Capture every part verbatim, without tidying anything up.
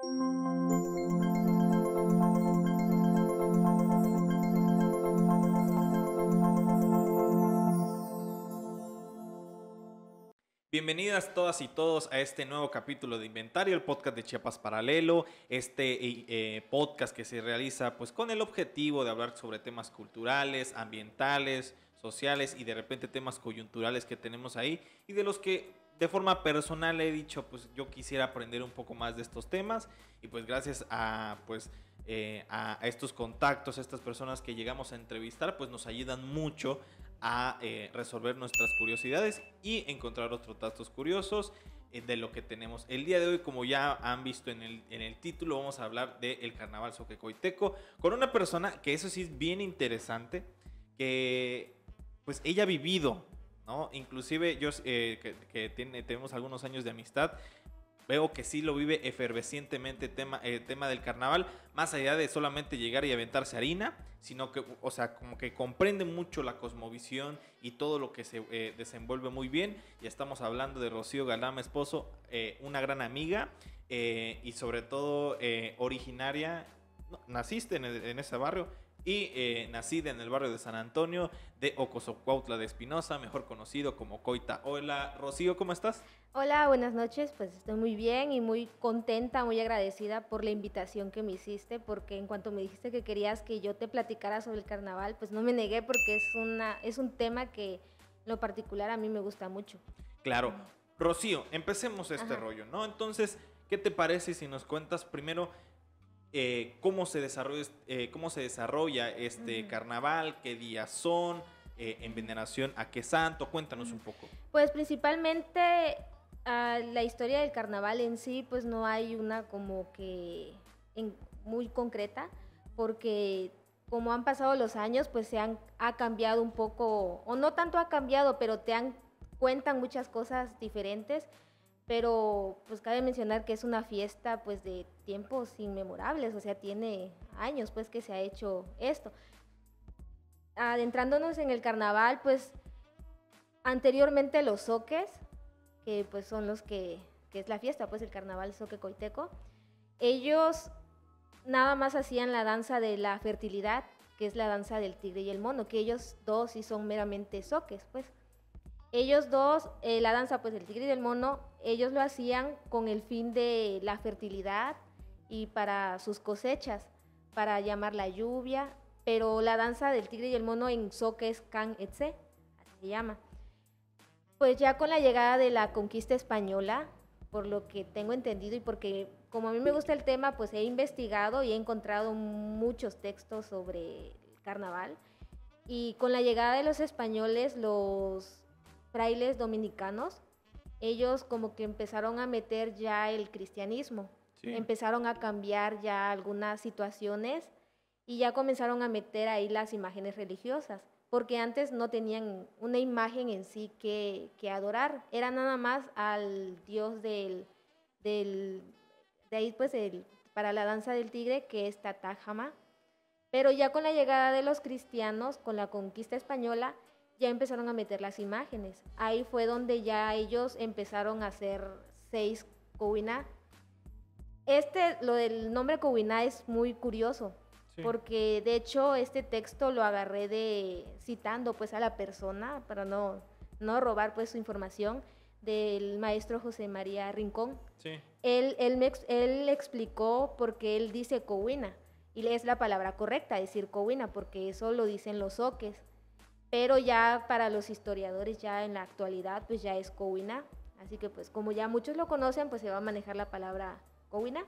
Bienvenidas todas y todos a este nuevo capítulo de Inventario, el podcast de Chiapas Paralelo, este eh, podcast que se realiza pues con el objetivo de hablar sobre temas culturales, ambientales, sociales y de repente temas coyunturales que tenemos ahí y de los que de forma personal he dicho pues yo quisiera aprender un poco más de estos temas y pues gracias a pues eh, a, a estos contactos, a estas personas que llegamos a entrevistar pues nos ayudan mucho a eh, resolver nuestras curiosidades y encontrar otros datos curiosos eh, de lo que tenemos. El día de hoy, como ya han visto en el, en el título, vamos a hablar del Carnaval Zoquecoiteco con una persona que eso sí es bien interesante, que pues ella ha vivido, ¿no? Inclusive yo eh, que, que tiene, tenemos algunos años de amistad, veo que sí lo vive efervescientemente el tema, el tema del carnaval, más allá de solamente llegar y aventarse harina, sino que, o sea, como que comprende mucho la cosmovisión y todo lo que se eh, desenvuelve muy bien. Y estamos hablando de Rocío Galama Esposo, eh, una gran amiga eh, y sobre todo eh, originaria, no, naciste en, el, en ese barrio y eh, nacida en el barrio de San Antonio de Ocosocuautla de Espinosa, mejor conocido como Coita. Hola, Rocío, ¿cómo estás? Hola, buenas noches, pues estoy muy bien y muy contenta, muy agradecida por la invitación que me hiciste, porque en cuanto me dijiste que querías que yo te platicara sobre el carnaval, pues no me negué porque es, una, es un tema que en lo particular a mí me gusta mucho. Claro. Rocío, empecemos este Ajá. rollo, ¿no? Entonces, ¿qué te parece si nos cuentas primero eh, cómo se desarrolla, eh, cómo se desarrolla este Ujú. carnaval, qué días son, eh, en veneración a qué santo? Cuéntanos un poco. Pues principalmente uh, la historia del carnaval en sí, pues no hay una como que en, muy concreta, porque como han pasado los años, pues se han ha cambiado un poco, o no tanto ha cambiado, pero te han cuentan muchas cosas diferentes, pero pues cabe mencionar que es una fiesta pues de tiempos inmemorables, o sea, tiene años pues que se ha hecho esto. Adentrándonos en el carnaval, pues anteriormente los zoques, que pues son los que, que es la fiesta, pues el carnaval zoquecoiteco, ellos nada más hacían la danza de la fertilidad, que es la danza del tigre y el mono, que ellos dos sí son meramente zoques, pues. Ellos dos, eh, la danza pues del tigre y del mono, ellos lo hacían con el fin de la fertilidad y para sus cosechas, para llamar la lluvia, pero la danza del tigre y el mono en zoque es can etse, así se llama. Pues ya con la llegada de la conquista española, por lo que tengo entendido y porque como a mí me gusta el tema, pues he investigado y he encontrado muchos textos sobre el carnaval. Y con la llegada de los españoles, los frailes dominicanos, ellos como que empezaron a meter ya el cristianismo, Sí. empezaron a cambiar ya algunas situaciones y ya comenzaron a meter ahí las imágenes religiosas, porque antes no tenían una imagen en sí que, que adorar, era nada más al dios del, del de ahí pues el, para la danza del tigre, que es Tatajama. Pero ya con la llegada de los cristianos, con la conquista española, ya empezaron a meter las imágenes. Ahí fue donde ya ellos empezaron a hacer seis Cowiná. Este, lo del nombre Cowiná es muy curioso, sí, porque de hecho este texto lo agarré de citando pues a la persona para no, no robar pues su información, del maestro José María Rincón. Sí. Él, él, me, él explicó por qué él dice Cowiná, y es la palabra correcta decir Cowiná, porque eso lo dicen los zoques, pero ya para los historiadores ya en la actualidad pues ya es Cowiná, así que pues como ya muchos lo conocen pues se va a manejar la palabra Cowiná.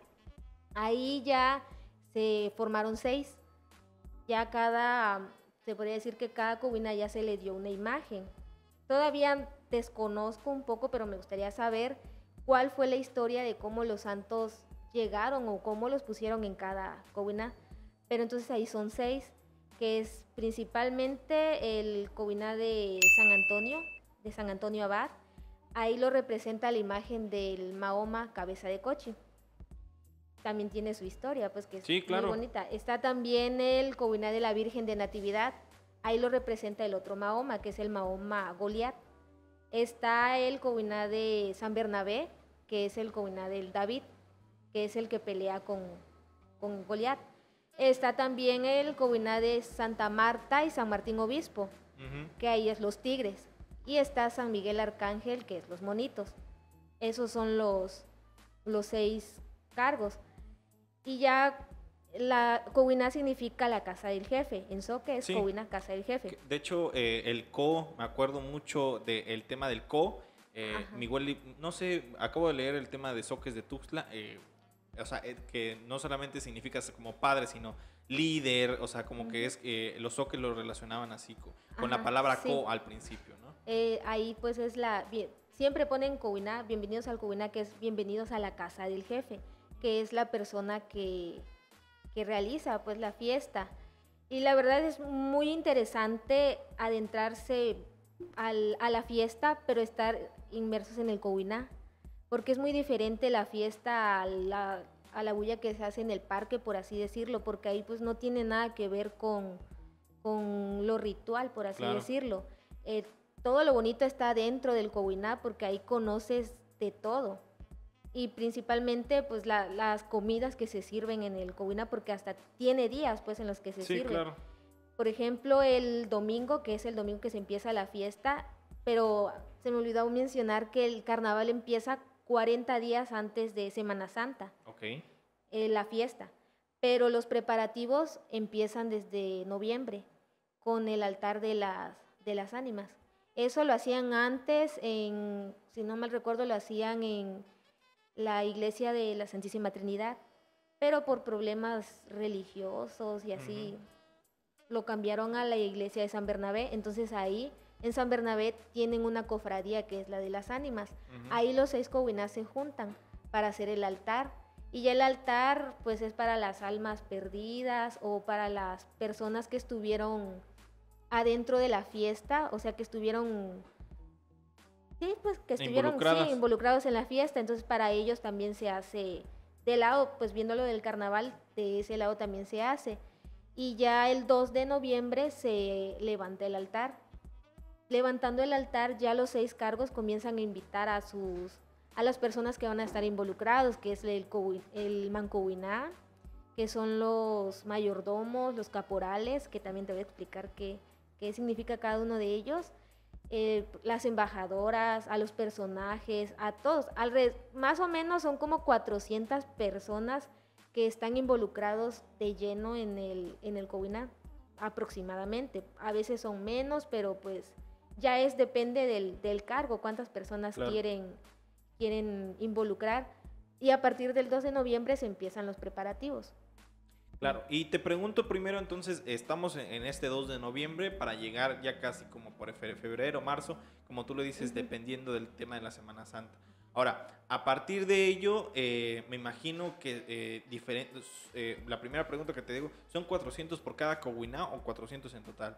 Ahí ya se formaron seis, ya cada, se podría decir que cada Cowiná ya se le dio una imagen. Todavía desconozco un poco, pero me gustaría saber cuál fue la historia de cómo los santos llegaron o cómo los pusieron en cada Cowiná. Pero entonces ahí son seis, que es principalmente el Cowiná de San Antonio, de San Antonio Abad. Ahí lo representa la imagen del Mahoma cabeza de coche. También tiene su historia, pues que es sí, claro, muy bonita. Está también el Cowiná de la Virgen de Natividad. Ahí lo representa el otro Mahoma, que es el Mahoma Goliat. Está el Cowiná de San Bernabé, que es el Cowiná del David. que es el que pelea con, con Goliat. Está también el Coviná de Santa Marta y San Martín Obispo, uh-huh. que ahí es los tigres. Y está San Miguel Arcángel, que es los monitos. Esos son los, los seis cargos. Y ya la Coviná significa la casa del jefe. En Zoque es sí. Coviná, casa del jefe. De hecho, eh, el Co, me acuerdo mucho del tema del Co. Eh, Miguel, no sé, acabo de leer el tema de Zoques de Tuxtla. Eh, o sea, eh, que no solamente significa como padre, sino líder. O sea, como uh-huh. que es, eh, los Zoques lo relacionaban así con, con la palabra sí. Co al principio, ¿no? Eh, ahí pues es la... Bien, siempre ponen Coviná, bienvenidos al Coviná, que es bienvenidos a la casa del jefe, que es la persona que, que realiza pues la fiesta. Y la verdad es muy interesante adentrarse al, a la fiesta, pero estar inmersos en el Coviná, porque es muy diferente la fiesta a la, a la bulla que se hace en el parque, por así decirlo, porque ahí pues no tiene nada que ver con, con lo ritual, por así claro. decirlo. Eh, todo lo bonito está dentro del Coviná, porque ahí conoces de todo. Y principalmente pues la, las comidas que se sirven en el Coviná, porque hasta tiene días pues en los que se sí, sirve. Claro. Por ejemplo, el domingo, que es el domingo que se empieza la fiesta, pero se me olvidó mencionar que el carnaval empieza cuarenta días antes de Semana Santa, okay. eh, la fiesta. Pero los preparativos empiezan desde noviembre, con el altar de las, de las ánimas. Eso lo hacían antes, en, si no mal recuerdo, lo hacían en la iglesia de la Santísima Trinidad, pero por problemas religiosos y así, uh-huh. lo cambiaron a la iglesia de San Bernabé. Entonces ahí, en San Bernabé, tienen una cofradía que es la de las ánimas. Uh-huh. Ahí los seis Covinás se juntan para hacer el altar. Y ya el altar, pues, es para las almas perdidas o para las personas que estuvieron adentro de la fiesta, o sea, que estuvieron... Sí, pues que estuvieron sí, involucrados en la fiesta, entonces para ellos también se hace, de lado, pues viéndolo del carnaval, de ese lado también se hace. Y ya el dos de noviembre se levanta el altar. Levantando el altar, ya los seis cargos comienzan a invitar a sus a las personas que van a estar involucrados, que es el, el mancoviná, que son los mayordomos, los caporales, que también te voy a explicar qué, qué significa cada uno de ellos. Eh, las embajadoras, a los personajes, a todos. Alred- más o menos son como cuatrocientas personas que están involucrados de lleno en el, en el Coviná, aproximadamente. A veces son menos, pero pues ya es, depende del, del cargo, cuántas personas claro. quieren, quieren involucrar. Y a partir del dos de noviembre se empiezan los preparativos. Claro, y te pregunto primero, entonces, estamos en este dos de noviembre para llegar ya casi como por febrero, marzo, como tú lo dices, uh-huh. dependiendo del tema de la Semana Santa. Ahora, a partir de ello, eh, me imagino que eh, diferentes, eh, la primera pregunta que te digo, ¿son cuatrocientos por cada Coviná o cuatrocientos en total?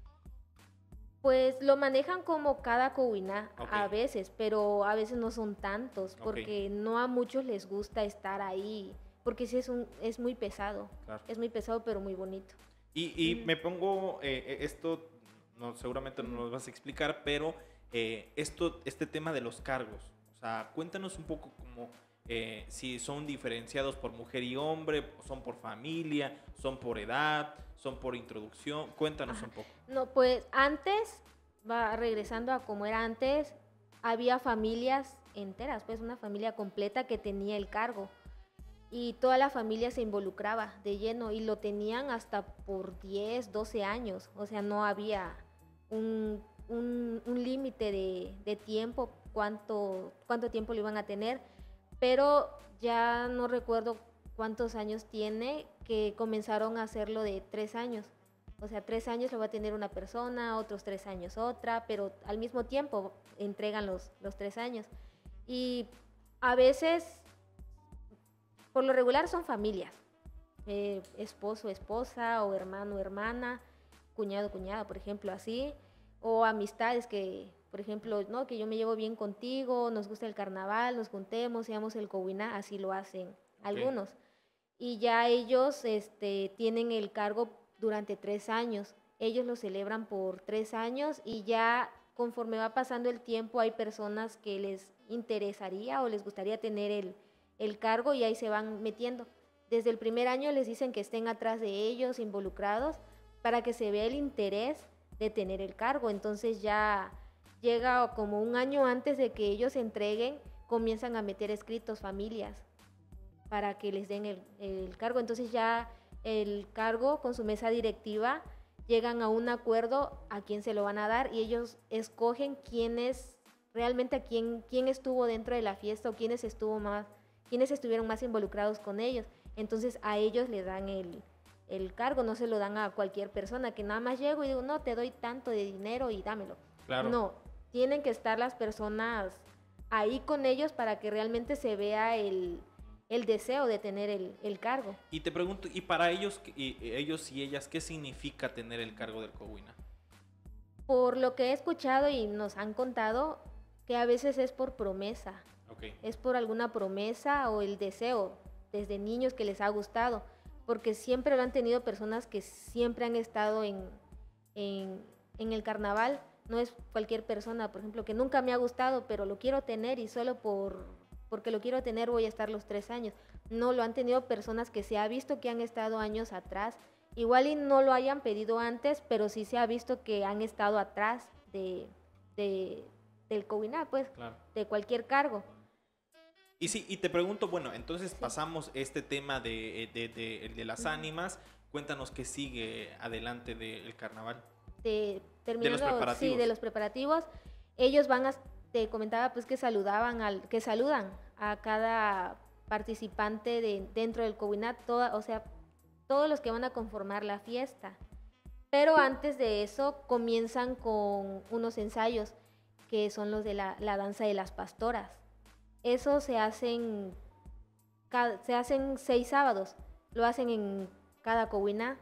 Pues lo manejan como cada Coviná okay. a veces, pero a veces no son tantos, porque okay. no a muchos les gusta estar ahí. Porque sí es, un, es muy pesado, claro. es muy pesado pero muy bonito. Y, y mm. me pongo, eh, esto no, seguramente no nos vas a explicar, pero eh, esto, este tema de los cargos, o sea, cuéntanos un poco como eh, si son diferenciados por mujer y hombre, son por familia, son por edad, son por introducción, cuéntanos Ajá. un poco. No, pues antes, va regresando a como era antes, había familias enteras, pues una familia completa que tenía el cargo. Y toda la familia se involucraba de lleno y lo tenían hasta por diez, doce años. O sea, no había un, un, un límite de, de tiempo, cuánto, cuánto tiempo lo iban a tener. Pero ya no recuerdo cuántos años tiene que comenzaron a hacerlo de tres años. O sea, tres años lo va a tener una persona, otros tres años otra, pero al mismo tiempo entregan los, los tres años. Y a veces... Por lo regular son familias, eh, esposo, esposa, o hermano, hermana, cuñado, cuñada, por ejemplo, así, o amistades que, por ejemplo, no, que yo me llevo bien contigo, nos gusta el carnaval, nos juntemos, seamos el Coviná, así lo hacen okay. algunos. Y ya ellos este, tienen el cargo durante tres años, ellos lo celebran por tres años y ya conforme va pasando el tiempo hay personas que les interesaría o les gustaría tener el el cargo y ahí se van metiendo. Desde el primer año les dicen que estén atrás de ellos, involucrados, para que se vea el interés de tener el cargo. Entonces ya llega como un año antes de que ellos se entreguen, comienzan a meter escritos familias para que les den el, el cargo. Entonces ya el cargo con su mesa directiva llegan a un acuerdo a quién se lo van a dar y ellos escogen quién es realmente a quién, quién estuvo dentro de la fiesta o quiénes estuvo más, quiénes estuvieron más involucrados con ellos. Entonces a ellos le dan el, el cargo, no se lo dan a cualquier persona que nada más llego y digo, no, te doy tanto de dinero y dámelo. Claro. No, tienen que estar las personas ahí con ellos para que realmente se vea el, el deseo de tener el, el cargo. Y te pregunto, ¿y para ellos, y, ellos y ellas, qué significa tener el cargo del Cowina? Por lo que he escuchado y nos han contado, que a veces es por promesa. Okay. Es por alguna promesa o el deseo desde niños que les ha gustado, porque siempre lo han tenido personas que siempre han estado en, en, en el carnaval. No es cualquier persona, por ejemplo, que nunca me ha gustado, pero lo quiero tener y solo por, porque lo quiero tener voy a estar los tres años. No, lo han tenido personas que se ha visto que han estado años atrás. Igual y no lo hayan pedido antes, pero sí se ha visto que han estado atrás de, de, del Cowina, pues, claro, de cualquier cargo. Y sí, y te pregunto, bueno, entonces sí. pasamos este tema de, de, de, de las ánimas. Cuéntanos qué sigue adelante del carnaval. De, de los preparativos. Sí, de los preparativos. Ellos van a, te comentaba pues que saludaban al, que saludan a cada participante de, dentro del Cowina, toda, o sea, todos los que van a conformar la fiesta. Pero antes de eso comienzan con unos ensayos que son los de la, la danza de las pastoras. Eso se hacen, se hacen seis sábados, lo hacen en cada Cowina.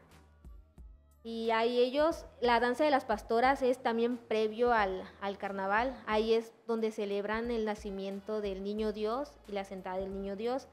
Y ahí ellos, la danza de las pastoras es también previo al, al carnaval. Ahí es donde celebran el nacimiento del niño Dios y la sentada del niño Dios.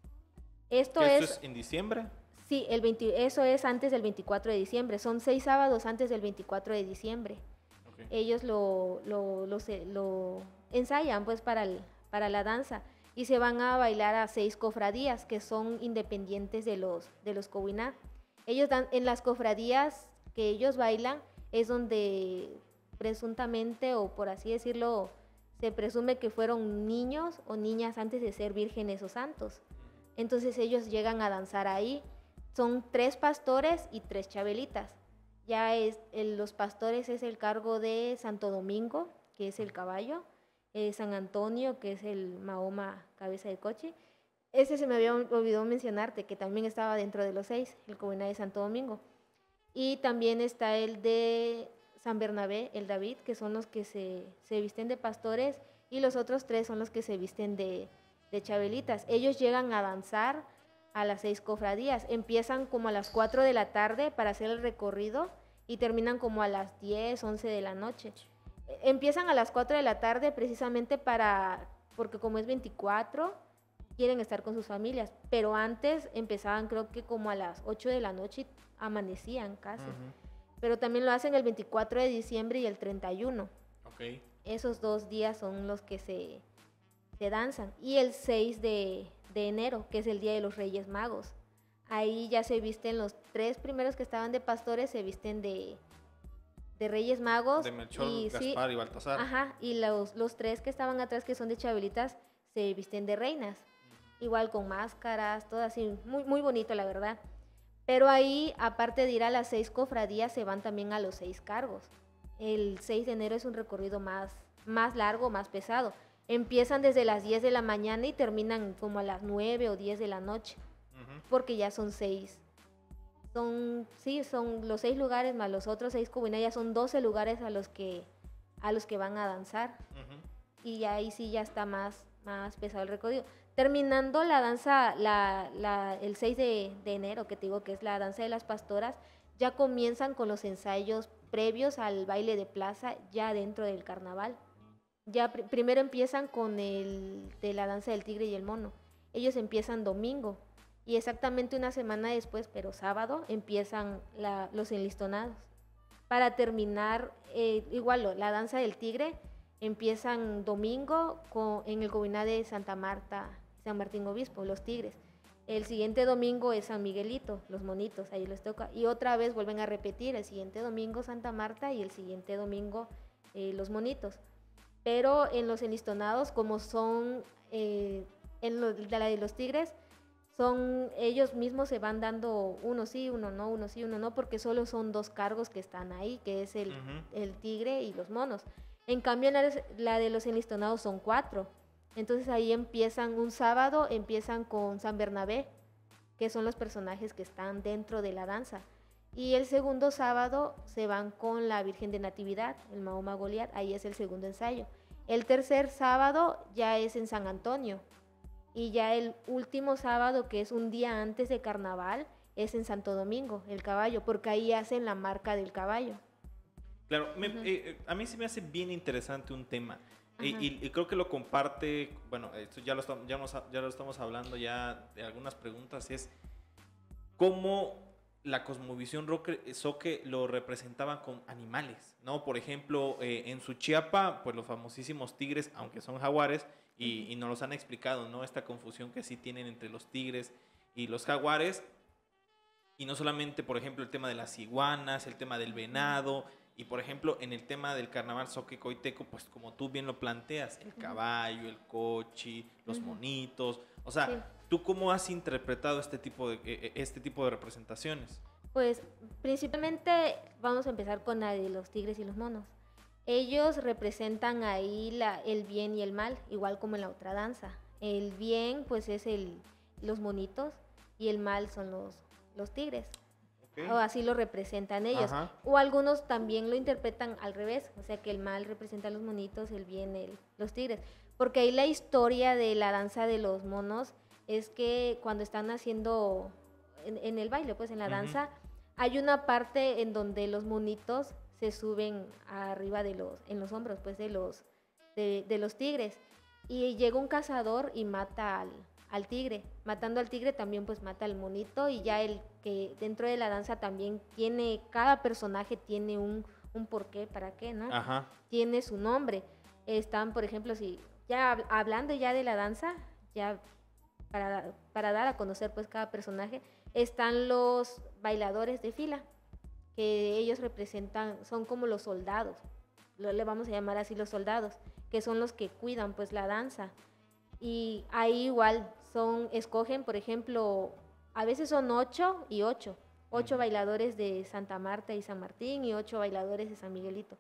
Esto, ¿Esto es, es en diciembre? Sí, el veinte, eso es antes del veinticuatro de diciembre. Son seis sábados antes del veinticuatro de diciembre. Okay. Ellos lo, lo, lo, lo ensayan pues para el... para la danza y se van a bailar a seis cofradías que son independientes de los, de los Cowina. Ellos dan, en las cofradías que ellos bailan es donde presuntamente o por así decirlo se presume que fueron niños o niñas antes de ser vírgenes o santos. Entonces ellos llegan a danzar ahí. Son tres pastores y tres chabelitas. Ya es, el, los pastores es el cargo de Santo Domingo, que es el caballo. Eh, San Antonio, que es el Mahoma cabeza de coche. Ese se me había olvidado mencionarte, que también estaba dentro de los seis, el Cowina de Santo Domingo. Y también está el de San Bernabé, el David, que son los que se, se visten de pastores, y los otros tres son los que se visten de, de chabelitas. Ellos llegan a danzar a las seis cofradías. Empiezan como a las cuatro de la tarde para hacer el recorrido y terminan como a las diez, once de la noche. Empiezan a las cuatro de la tarde precisamente para, porque como es veinticuatro, quieren estar con sus familias, pero antes empezaban creo que como a las ocho de la noche y amanecían casi. Uh-huh. Pero también lo hacen el veinticuatro de diciembre y el treinta y uno. Okay. Esos dos días son los que se, se danzan. Y el seis de, de enero, que es el Día de los Reyes Magos. Ahí ya se visten los tres primeros que estaban de pastores, se visten de... de Reyes Magos. De Melchor, y, Gaspar sí, y Baltasar. Ajá, y los, los tres que estaban atrás, que son de chabelitas, se visten de reinas. Igual con máscaras, todo así, muy, muy bonito la verdad. Pero ahí, aparte de ir a las seis cofradías, se van también a los seis cargos. El seis de enero es un recorrido más, más largo, más pesado. Empiezan desde las diez de la mañana y terminan como a las nueve o diez de la noche. Uh-huh. Porque ya son seis. Son, sí, son los seis lugares más los otros seis Cowina, ya son doce lugares a los que, a los que van a danzar. Uh-huh. Y ahí sí ya está más, más pesado el recorrido. Terminando la danza, la, la, el seis de enero, que te digo que es la danza de las pastoras, ya comienzan con los ensayos previos al baile de plaza ya dentro del carnaval. Ya pr- primero empiezan con el de la danza del tigre y el mono. Ellos empiezan domingo. Y exactamente una semana después, pero sábado, empiezan la, los enlistonados. Para terminar, eh, igual la danza del tigre, empiezan domingo con, en el Cowina de Santa Marta, San Martín Obispo, los tigres. El siguiente domingo es San Miguelito, los monitos, ahí les toca. Y otra vez vuelven a repetir, el siguiente domingo Santa Marta y el siguiente domingo eh, los monitos. Pero en los enlistonados, como son, eh, en lo, de la de los tigres, son ellos mismos se van dando uno sí, uno no, uno sí, uno no, porque solo son dos cargos que están ahí, que es el, uh-huh. el tigre y los monos. En cambio, la, la de los enlistonados son cuatro. Entonces ahí empiezan, un sábado empiezan con San Bernabé, que son los personajes que están dentro de la danza. Y el segundo sábado se van con la Virgen de Natividad, el Mahoma Goliat, ahí es el segundo ensayo. El tercer sábado ya es en San Antonio. Y ya el último sábado, que es un día antes de carnaval, es en Santo Domingo, el caballo, porque ahí hacen la marca del caballo. Claro, me, uh-huh. eh, a mí se me hace bien interesante un tema. Y, y, y creo que lo comparte, bueno, esto ya lo, estamos, ya, nos, ya lo estamos hablando ya de algunas preguntas, es cómo la cosmovisión Zoque lo representaban con animales, ¿no? Por ejemplo, eh, en Suchiapa, pues los famosísimos tigres, aunque son jaguares, y, y nos los han explicado, ¿no? Esta confusión que sí tienen entre los tigres y los jaguares, y no solamente, por ejemplo, el tema de las iguanas, el tema del venado. Y por ejemplo, en el tema del carnaval Zoque Coiteco, pues como tú bien lo planteas, el caballo, el cochi, los uh-huh. monitos. O sea, sí. ¿tú cómo has interpretado este tipo de, este tipo de representaciones? Pues principalmente vamos a empezar con la de los tigres y los monos. Ellos representan ahí la, el bien y el mal, igual como en la otra danza. El bien pues es el, los monitos y el mal son los, los tigres. Okay. O así lo representan ellos. Ajá. O algunos también lo interpretan al revés, o sea que el mal representa a los monitos, el bien el, los tigres. Porque ahí la historia de la danza de los monos es que cuando están haciendo en, en el baile, pues en la uh-huh. danza, hay una parte en donde los monitos se suben arriba de los, en los hombros, pues de los, de, de los tigres. Y llega un cazador y mata al al tigre, matando al tigre también pues mata al monito, y ya el que dentro de la danza también tiene, cada personaje tiene un, un porqué, para qué, ¿no? Ajá. Tiene su nombre. Están, por ejemplo, si ya hablando ya de la danza, ya para, para dar a conocer pues cada personaje, están los bailadores de fila, que ellos representan, son como los soldados, lo, le vamos a llamar así los soldados, que son los que cuidan pues la danza. Y ahí igual son, escogen, por ejemplo, a veces son ocho y ocho. Ocho uh-huh. bailadores de Santa Marta y San Martín y ocho bailadores de San Miguelito.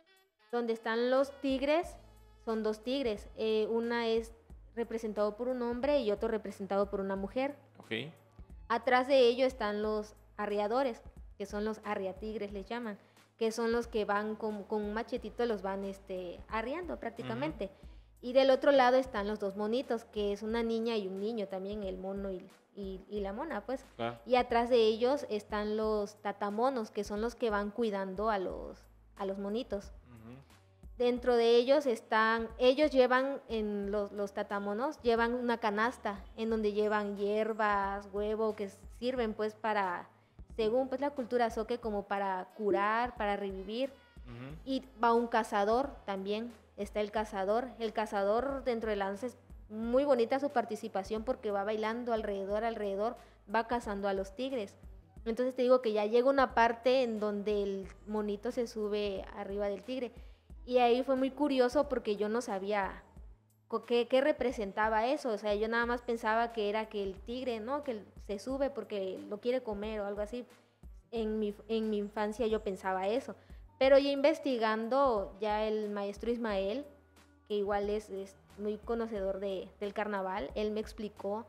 Donde están los tigres, son dos tigres. Eh, una es representado por un hombre y otro representado por una mujer. Okay. Atrás de ello están los arriadores, que son los arriatigres, les llaman, que son los que van con, con un machetito, los van este, arriando prácticamente. Uh-huh. Y del otro lado están los dos monitos, que es una niña y un niño también, el mono y, y, y la mona, pues. Ah. Y atrás de ellos están los tatamonos, que son los que van cuidando a los, a los monitos. Uh-huh. Dentro de ellos están, ellos llevan, en los, los tatamonos, llevan una canasta en donde llevan hierbas, huevo, que sirven pues para, según pues la cultura zoque, como para curar, para revivir. Uh-huh. Y va un cazador también. Está el cazador, el cazador dentro de la danza es muy bonita su participación porque va bailando alrededor, alrededor, va cazando a los tigres. Entonces te digo que ya llega una parte en donde el monito se sube arriba del tigre, y ahí fue muy curioso porque yo no sabía qué, qué representaba eso, o sea, yo nada más pensaba que era que el tigre, ¿no? Que se sube porque lo quiere comer o algo así. En mi, en mi infancia yo pensaba eso. Pero ya investigando, ya el maestro Ismael, que igual es, es muy conocedor de, del carnaval, él me explicó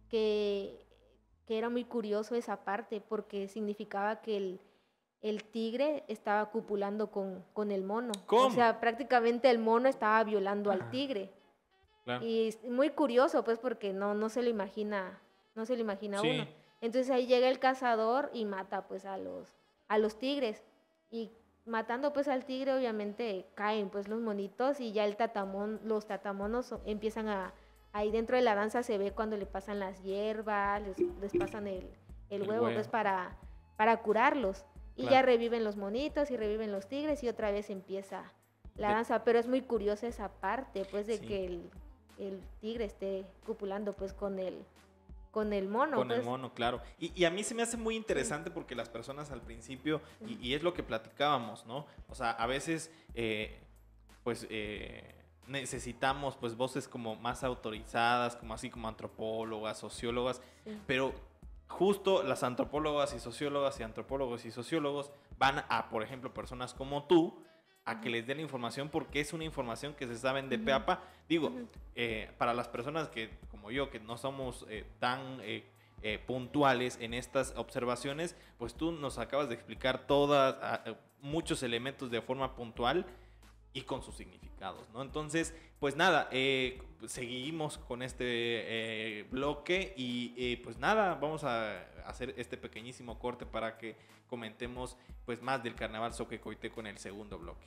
que, que era muy curioso esa parte, porque significaba que el, el tigre estaba copulando con, con el mono. ¿Cómo? O sea, prácticamente el mono estaba violando al tigre. Claro. Y es muy curioso, pues, porque no, no se lo imagina, no se lo imagina sí. uno. Entonces ahí llega el cazador y mata pues a los, a los tigres. Y matando pues al tigre, obviamente caen pues los monitos, y ya el tatamón, los tatamonos empiezan a, ahí dentro de la danza se ve cuando le pasan las hierbas, les, les pasan el, el, el huevo, huevo pues para, para curarlos, y claro. ya reviven los monitos y reviven los tigres y otra vez empieza la danza, pero es muy curiosa esa parte pues de sí. que el, el tigre esté copulando pues con el, con el mono. Con pues. el mono, claro. Y, y a mí se me hace muy interesante porque las personas al principio, y, y es lo que platicábamos, ¿no? O sea, a veces, eh, pues, eh, necesitamos, pues, voces como más autorizadas, como así como antropólogas, sociólogas, Sí. pero justo las antropólogas y sociólogas y antropólogos y sociólogos van a, por ejemplo, personas como tú, a que les den la información porque es una información que se saben de Ujú. pe a pa. Digo, Ujú. eh, para las personas que, como yo, que no somos eh, tan eh, eh, puntuales en estas observaciones, pues tú nos acabas de explicar todas, a, a, muchos elementos de forma puntual y con sus significados, ¿no? Entonces, pues nada, eh, seguimos con este eh, bloque y eh, pues nada, vamos a hacer este pequeñísimo corte para que comentemos pues más del carnaval Zoque-Coiteco en el segundo bloque.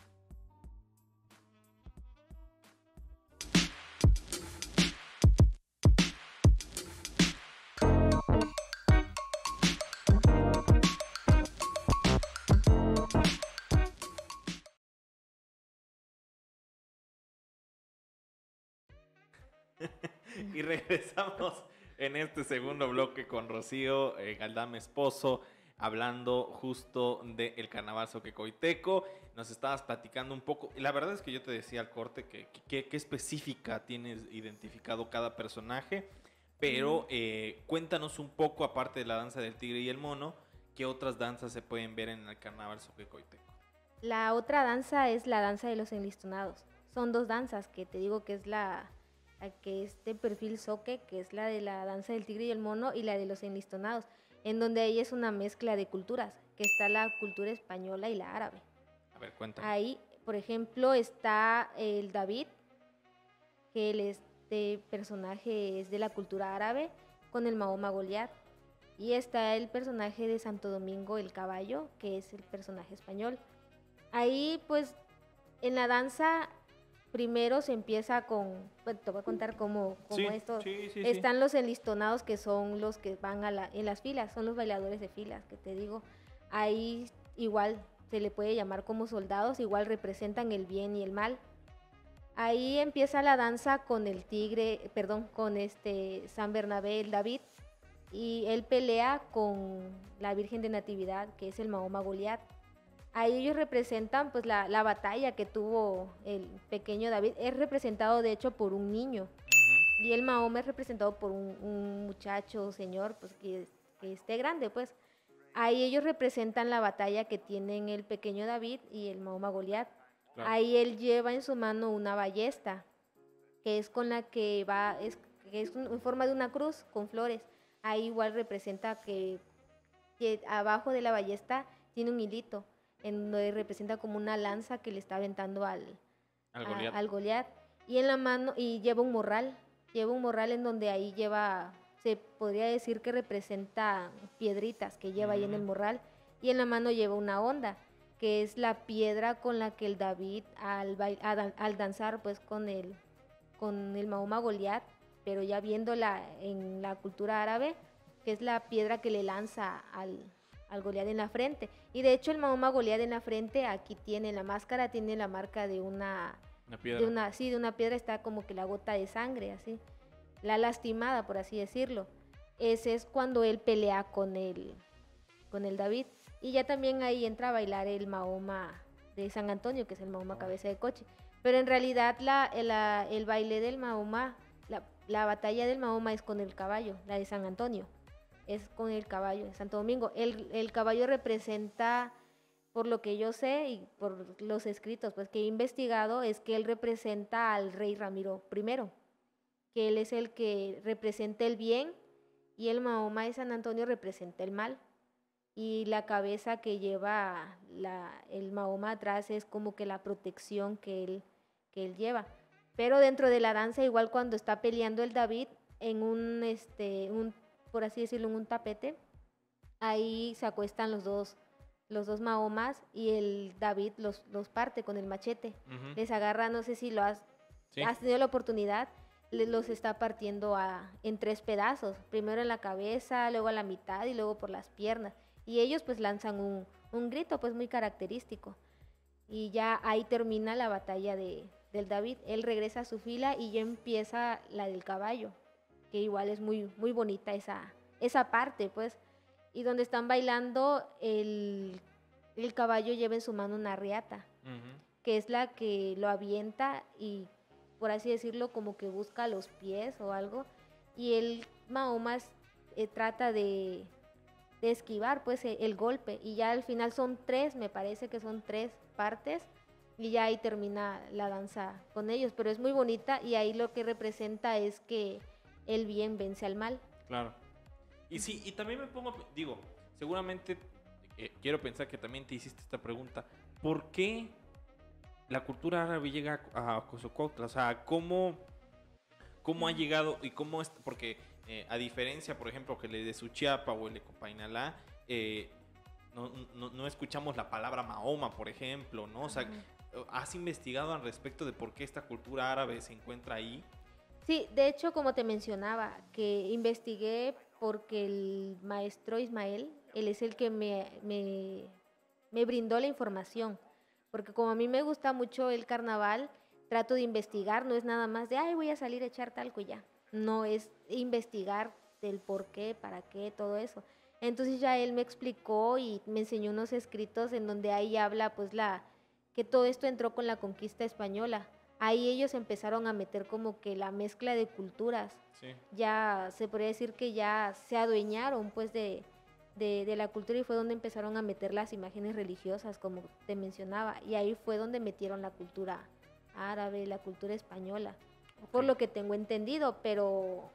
Y regresamos en este segundo bloque con Rocío eh, Galdame Esposo, hablando justo del carnaval Zoque-Coiteco. Nos estabas platicando un poco, y la verdad es que yo te decía al corte que qué específica tienes identificado cada personaje, pero eh, cuéntanos un poco, aparte de la danza del tigre y el mono, ¿qué otras danzas se pueden ver en el carnaval Zoque-Coiteco? La otra danza es la danza de los enlistonados. Son dos danzas que te digo que es la, la que es de perfil zoque, que es la de la danza del tigre y el mono, y la de los enlistonados, en donde ahí es una mezcla de culturas, que está la cultura española y la árabe. A ver, cuéntame. Ahí, por ejemplo, está el David, que él, este personaje es de la cultura árabe, con el Mahoma Goliat. Y está el personaje de Santo Domingo el Caballo, que es el personaje español. Ahí, pues, en la danza, primero se empieza con, pues, te voy a contar cómo, cómo Sí, esto. sí, sí, Están sí. los enlistonados, que son los que van a la, en las filas, son los bailadores de filas, que te digo. Ahí igual se le puede llamar como soldados, igual representan el bien y el mal. Ahí empieza la danza con el tigre, perdón, con este San Bernabé, el David, y él pelea con la Virgen de Natividad, que es el Mahoma Goliat. Ahí ellos representan pues la, la batalla que tuvo el pequeño David. Es representado de hecho por un niño. Uh-huh. Y el Mahoma es representado por un, un muchacho, señor, pues que, que esté grande, pues. Ahí ellos representan la batalla que tienen el pequeño David y el Mahoma Goliat. Claro. Ahí él lleva en su mano una ballesta, que es con la que va, es, que es en forma de una cruz con flores. Ahí igual representa que, que abajo de la ballesta tiene un hilito, en donde representa como una lanza que le está aventando al, al, a, Goliat. al Goliat. Y en la mano, y lleva un morral, lleva un morral en donde ahí lleva, se podría decir que representa piedritas que lleva uh-huh. ahí en el morral, y en la mano lleva una onda, que es la piedra con la que el David al, bail, al, al danzar pues con el, con el Mahoma Goliat, pero ya viéndola en la cultura árabe, que es la piedra que le lanza al, al Goliat en la frente. Y de hecho el Mahoma Goliat en la frente, aquí tiene la máscara, tiene la marca de una, una piedra. De una, sí, de una piedra, está como que la gota de sangre, así, la lastimada, por así decirlo. Ese es cuando él pelea con el, con el David. Y ya también ahí entra a bailar el Mahoma de San Antonio, que es el Mahoma oh. cabeza de coche. Pero en realidad la, la, el baile del Mahoma, la, la batalla del Mahoma es con el caballo, la de San Antonio. Es con el caballo de Santo Domingo. El, el caballo representa, por lo que yo sé y por los escritos pues, que he investigado, es que él representa al rey Ramiro primero, que él es el que representa el bien y el Mahoma de San Antonio representa el mal. Y la cabeza que lleva la, el Mahoma atrás es como que la protección que él, que él lleva. Pero dentro de la danza, igual cuando está peleando el David en un, este, un por así decirlo, en un tapete, ahí se acuestan los dos, los dos Mahomas y el David los, los parte con el machete. Uh-huh. Les agarra, no sé si lo has, ¿sí? has tenido la oportunidad, les, los está partiendo a, en tres pedazos, primero en la cabeza, luego a la mitad y luego por las piernas. Y ellos pues lanzan un, un grito pues muy característico. Y ya ahí termina la batalla de, del David. Él regresa a su fila y ya empieza la del caballo, que igual es muy, muy bonita esa, esa parte, pues. Y donde están bailando, el, el caballo lleva en su mano una riata, Ujú. que es la que lo avienta y, por así decirlo, como que busca los pies o algo. Y el Mahoma eh, trata de, de esquivar pues e- el golpe. Y ya al final son tres, me parece que son tres partes. Y ya ahí termina la danza con ellos. Pero es muy bonita y ahí lo que representa es que el bien vence al mal. Claro. Y sí, y también me pongo, digo, seguramente eh, quiero pensar que también te hiciste esta pregunta. ¿Por qué la cultura árabe llega a Cozocuautla? O sea, ¿cómo, cómo ha llegado y cómo es? Porque eh, a diferencia, por ejemplo, que el de Suchiapa o el de Copainalá, eh, no, no, no escuchamos la palabra Mahoma, por ejemplo, ¿no? O sea, ¿has investigado al respecto de por qué esta cultura árabe se encuentra ahí? Sí, de hecho, como te mencionaba, que investigué porque el maestro Ismael, él es el que me, me, me brindó la información. Porque como a mí me gusta mucho el carnaval, trato de investigar, no es nada más de, ay, voy a salir a echar talco y ya. No, es investigar del por qué, para qué, todo eso. Entonces ya él me explicó y me enseñó unos escritos en donde ahí habla pues la que todo esto entró con la conquista española. Ahí ellos empezaron a meter como que la mezcla de culturas. Sí. Ya se podría decir que ya se adueñaron pues de, de, de la cultura y fue donde empezaron a meter las imágenes religiosas, como te mencionaba. Y ahí fue donde metieron la cultura árabe, la cultura española. Por Ok. lo que tengo entendido, pero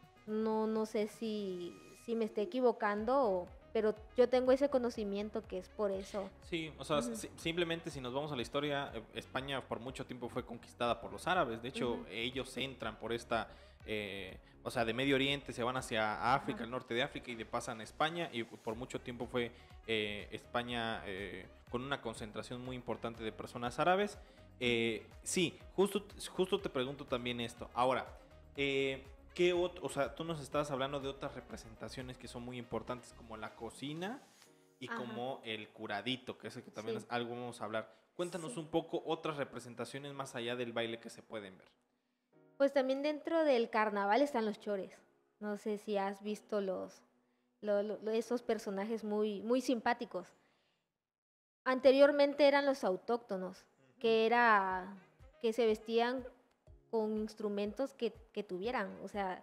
no, no sé si, si me estoy equivocando, o- pero yo tengo ese conocimiento que es por eso. Sí, o sea, Ujú, si- simplemente si nos vamos a la historia, eh, España por mucho tiempo fue conquistada por los árabes. De hecho, ujú, ellos entran por esta, eh, o sea, de Medio Oriente se van hacia África, ajá, el norte de África y de pasan a España. Y por mucho tiempo fue eh, España eh, con una concentración muy importante de personas árabes. Eh, sí, justo, justo te pregunto también esto. Ahora, eh, ¿qué otro? O sea, tú nos estabas hablando de otras representaciones que son muy importantes, como la cocina y ajá, como el curadito, que es el que también sí, es algo vamos a hablar. Cuéntanos sí. un poco otras representaciones más allá del baile que se pueden ver. Pues también dentro del carnaval están los chores. No sé si has visto los, lo- lo- lo- esos personajes muy, muy simpáticos. Anteriormente eran los autóctonos, que era que se vestían con instrumentos que, que tuvieran, o sea,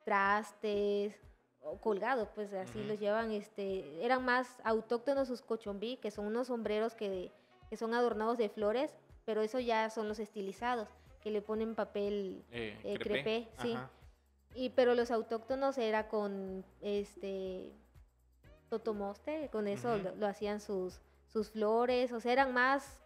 trastes o colgados, pues así Ujú. los llevan, este, eran más autóctonos sus cochombí, que son unos sombreros que, que son adornados de flores, pero eso ya son los estilizados, que le ponen papel Eh, eh, crepé. crepé, sí. Ajá. Y pero los autóctonos era con este totomoste, con eso Ujú. lo, lo hacían sus, sus flores, o sea, eran más,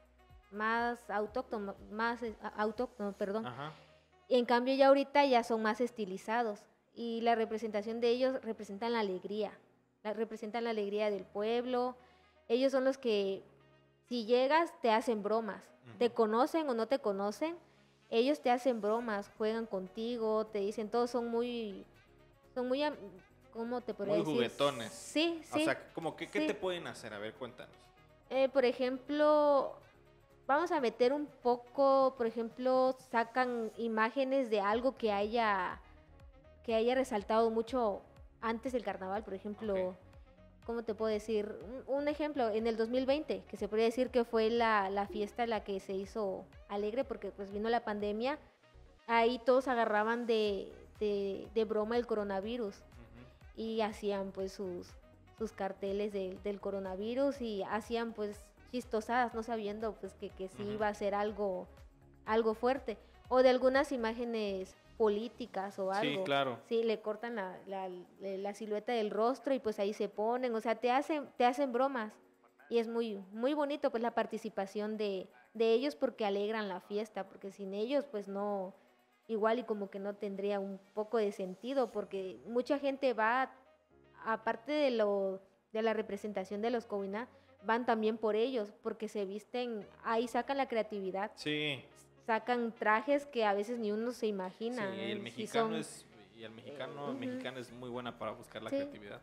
más autóctonos, más eh, a- autóctonos, perdón. Ajá. Y en cambio ya ahorita ya son más estilizados y la representación de ellos representan la alegría, la, representan la alegría del pueblo. Ellos son los que si llegas te hacen bromas, te Ujú. conocen o no te conocen, ellos te hacen bromas, juegan contigo, te dicen, todos son muy, son muy, am- ¿cómo te podría Muy decir? juguetones. Sí, O sí, sea, como que, ¿qué te sí. pueden hacer? A ver, cuéntanos. Eh, por ejemplo, vamos a meter un poco, por ejemplo, sacan imágenes de algo que haya, que haya resaltado mucho antes del carnaval, por Ok. ejemplo, ¿cómo te puedo decir? Un, un ejemplo, en el dos mil veinte, que se podría decir que fue la, la fiesta la que se hizo alegre porque pues vino la pandemia, ahí todos agarraban de, de, de broma el coronavirus Ujú. y hacían pues sus, sus carteles de- del coronavirus y hacían pues chistosadas, no sabiendo pues que, que sí Ujú. iba a ser algo, algo fuerte. O de algunas imágenes políticas o Sí, algo. claro. Sí, le cortan la, la, la silueta del rostro y pues ahí se ponen, o sea, te hacen, te hacen bromas. Y es muy, muy bonito pues la participación de, de ellos porque alegran la fiesta, porque sin ellos pues no, igual y como que no tendría un poco de sentido, porque mucha gente va, aparte de lo de la representación de los Coviná, van también por ellos, porque se visten, ahí sacan la creatividad, Sí. sacan trajes que a veces ni uno se Sí, imagina, el ¿eh? Si mexicano son, es. Y el eh, mexicano, ujú, mexicana es muy buena para buscar la sí, creatividad.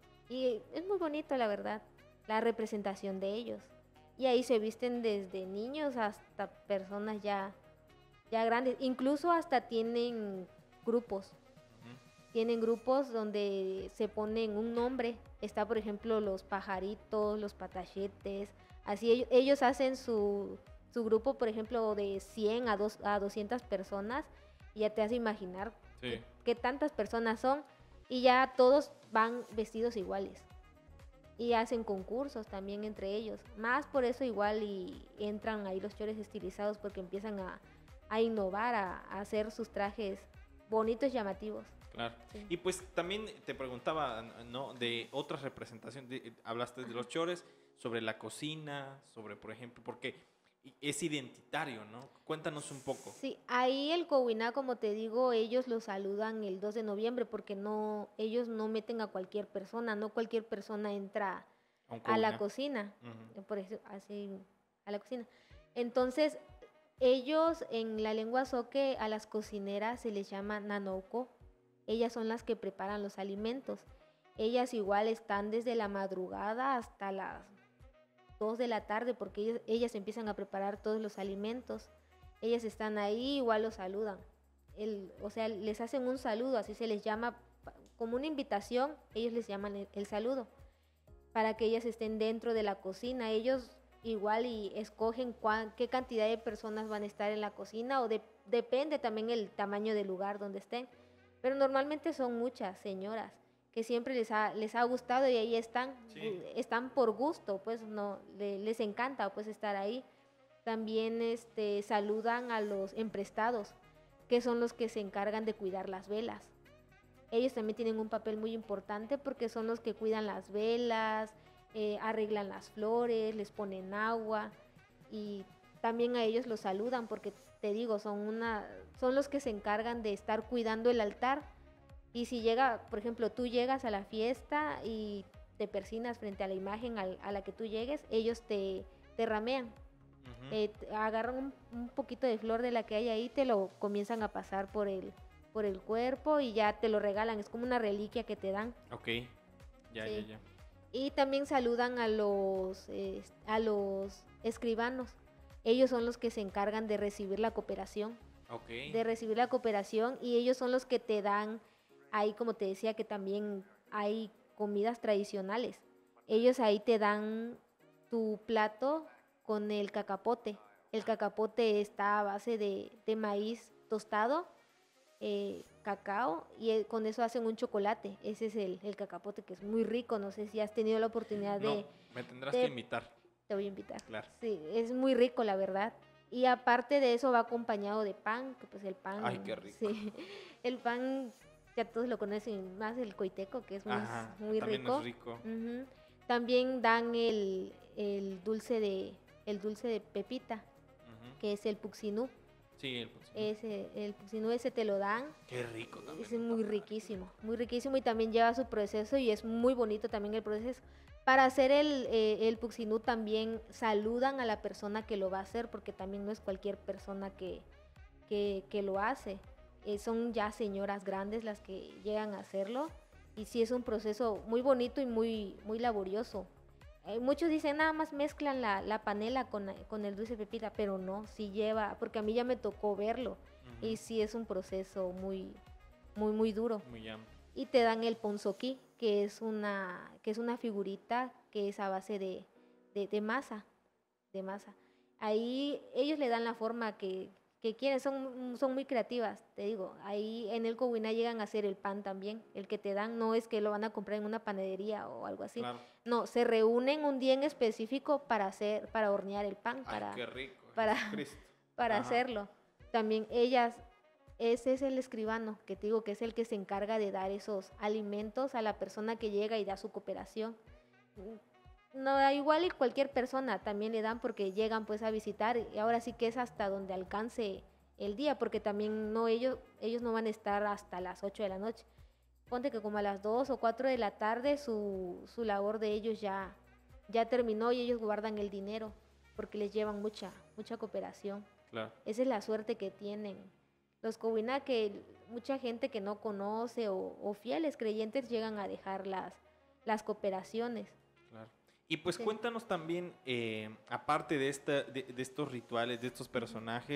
y es muy bonito, la verdad, la representación de ellos. Y ahí se visten desde niños hasta personas ya, ya grandes. Incluso hasta tienen grupos. Tienen grupos donde se ponen un nombre. Está, por ejemplo, los pajaritos, los patachetes. Así ellos, ellos hacen su, su grupo, por ejemplo, de cien a, dos, a doscientas personas. Y ya te hace imaginar Sí. qué, qué tantas personas son. Y ya todos van vestidos iguales. Y hacen concursos también entre ellos. Más por eso igual y entran ahí los chores estilizados porque empiezan a, a innovar, a, a hacer sus trajes bonitos, llamativos. Claro. Sí. Y pues también te preguntaba, ¿no? De otras representaciones, de- hablaste de los chores, sobre la cocina, sobre, por ejemplo, porque es identitario, ¿no? Cuéntanos un poco. Sí, ahí el Cowiná, como te digo, ellos lo saludan el dos de noviembre porque no, ellos no meten a cualquier persona, no cualquier persona entra A un a la Cowiná. cocina, Ujú. por eso, así, a la cocina. Entonces, ellos en la lengua zoque a las cocineras se les llama nanouco. Ellas son las que preparan los alimentos. Ellas igual están desde la madrugada hasta las dos de la tarde porque ellas, ellas empiezan a preparar todos los alimentos. Ellas están ahí, igual los saludan. El, o sea, les hacen un saludo, así se les llama, pa- como una invitación, ellos les llaman el, el saludo, para que ellas estén dentro de la cocina. Ellos igual y escogen cuán- qué cantidad de personas van a estar en la cocina o de- depende también el tamaño del lugar donde estén. Pero normalmente son muchas señoras que siempre les ha, les ha gustado y ahí están, Sí. gu- están por gusto, pues no, le- les encanta pues estar ahí. También este, saludan a los emprestados, que son los que se encargan de cuidar las velas. Ellos también tienen un papel muy importante porque son los que cuidan las velas, eh, arreglan las flores, les ponen agua y también a ellos los saludan porque te digo, son, una, son los que se encargan de estar cuidando el altar. Y si llega, por ejemplo, tú llegas a la fiesta y te persinas frente a la imagen al- a la que tú llegues, ellos te, te ramean. Ujú. Eh, t- agarran un, un poquito de flor de la que hay ahí, te lo comienzan a pasar por el, por el cuerpo y ya te lo regalan. Es como una reliquia que te dan. Ok. Ya, Sí. ya, ya. Y también saludan a los, eh, a los escribanos. Ellos son los que se encargan de recibir la cooperación. Ok. De recibir la cooperación y ellos son los que te dan, ahí como te decía que también hay comidas tradicionales. Ellos ahí te dan tu plato con el cacapote. El cacapote está a base de, de maíz tostado, eh, cacao y eh, con eso hacen un chocolate. Ese es el, el cacapote que es muy rico. No sé si has tenido la oportunidad No, de... me tendrás de- que invitar. Te voy a invitar. Claro. Sí, es muy rico, la verdad. Y aparte de eso va acompañado de pan, que pues el pan... Ay, qué rico. Sí, el pan, ya todos lo conocen, más el coiteco, que es muy, Ajá, muy también rico. es rico. Ujú. También dan el, el dulce de el dulce de pepita, Ujú. que es el puxinú. Sí, el puxinú. Ese, el puxinú ese te lo dan. Qué rico también. Es muy riquísimo, muy riquísimo y también lleva su proceso y es muy bonito también el proceso. Para hacer el, eh, el puxinú también saludan a la persona que lo va a hacer porque también no es cualquier persona que, que, que lo hace. Eh, son ya señoras grandes las que llegan a hacerlo y sí es un proceso muy bonito y muy, muy laborioso. Eh, muchos dicen nada más mezclan la, la panela con, con el dulce de pepita, pero no, sí lleva, porque a mí ya me tocó verlo Ujú. y sí es un proceso muy, muy, muy duro. Muy amplio. Y te dan el ponzoquí, que es una, que es una figurita que es a base de, de, de masa, de masa. Ahí ellos le dan la forma que, que quieren, son, son muy creativas, te digo. Ahí en el Cowiná llegan a hacer el pan también. El que te dan no es que lo van a comprar en una panadería o algo así. Claro. No, se reúnen un día en específico para hacer, para hornear el pan, Ay, para, qué rico. para- Jesucristo. para Ajá. hacerlo. También ellas, ese es el escribano, que te digo que es el que se encarga de dar esos alimentos a la persona que llega y da su cooperación. No, igual y cualquier persona también le dan porque llegan pues a visitar y ahora sí que es hasta donde alcance el día, porque también no ellos, ellos no van a estar hasta las ocho de la noche. Ponte que como a las dos o cuatro de la tarde su, su labor de ellos ya, ya terminó y ellos guardan el dinero porque les llevan mucha, mucha cooperación. Claro. Esa es la suerte que tienen los Cowiná, que mucha gente que no conoce o, o fieles creyentes llegan a dejar las, las cooperaciones. Claro. Y pues Sí. cuéntanos también, eh, aparte de, esta, de, de estos rituales, de estos personajes,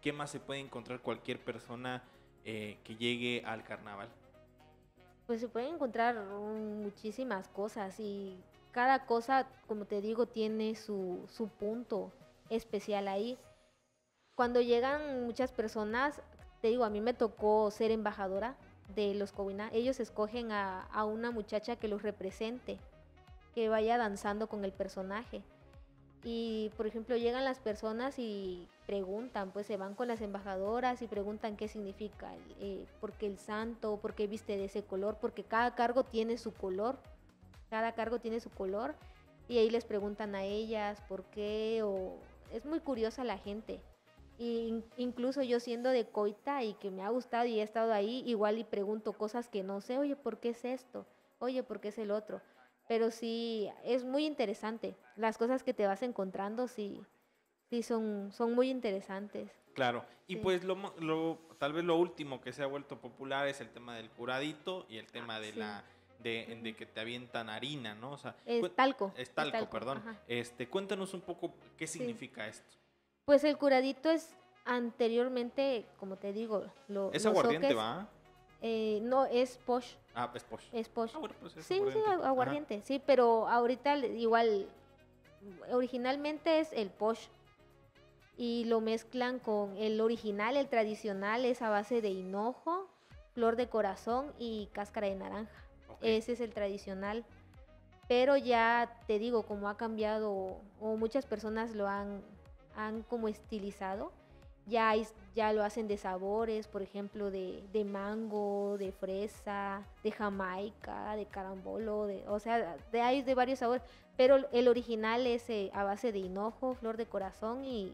¿qué más se puede encontrar cualquier persona eh, que llegue al carnaval? Pues se pueden encontrar um, muchísimas cosas y cada cosa, como te digo, tiene su, su punto especial ahí. Cuando llegan muchas personas, te digo, a mí me tocó ser embajadora de los Cowina. Ellos escogen a, a una muchacha que los represente, que vaya danzando con el personaje. Y, por ejemplo, llegan las personas y preguntan, pues se van con las embajadoras y preguntan qué significa, eh, por qué el santo, por qué viste de ese color, porque cada cargo tiene su color, cada cargo tiene su color, y ahí les preguntan a ellas por qué, o es muy curiosa la gente. Y incluso yo siendo de Coita y que me ha gustado y he estado ahí, igual y pregunto cosas que no sé, oye, ¿por qué es esto? Oye, ¿por qué es el otro? Pero sí, es muy interesante. Las cosas que te vas encontrando, sí, sí son, son muy interesantes. Claro, y Sí. pues lo, mo- lo, tal vez lo último que se ha vuelto popular es el tema del curadito y el tema de Sí. la de, Ujú. de que te avientan harina, ¿no? O sea, Es cuen- talco. es Es talco, talco. perdón. Ajá. Este, cuéntanos un poco qué Sí. significa esto. Pues el curadito es anteriormente, como te digo, lo- Es los aguardiente, soques. ¿va? Eh, no, es posh. Ah, es posh. Es posh. Ah, bueno, pues es Sí, sí, aguardiente. agu- Ajá. aguardiente, sí, pero ahorita le- igual, originalmente es el posh y lo mezclan con el original, el tradicional, es a base de hinojo, flor de corazón y cáscara de naranja. Ok. Ese es el tradicional. Pero ya te digo, como ha cambiado o muchas personas lo han, han como estilizado, ya, hay- ya lo hacen de sabores, por ejemplo, de, de mango, de fresa, de jamaica, de carambolo, de, o sea, de, hay de varios sabores, pero el original es eh, a base de hinojo, flor de corazón y,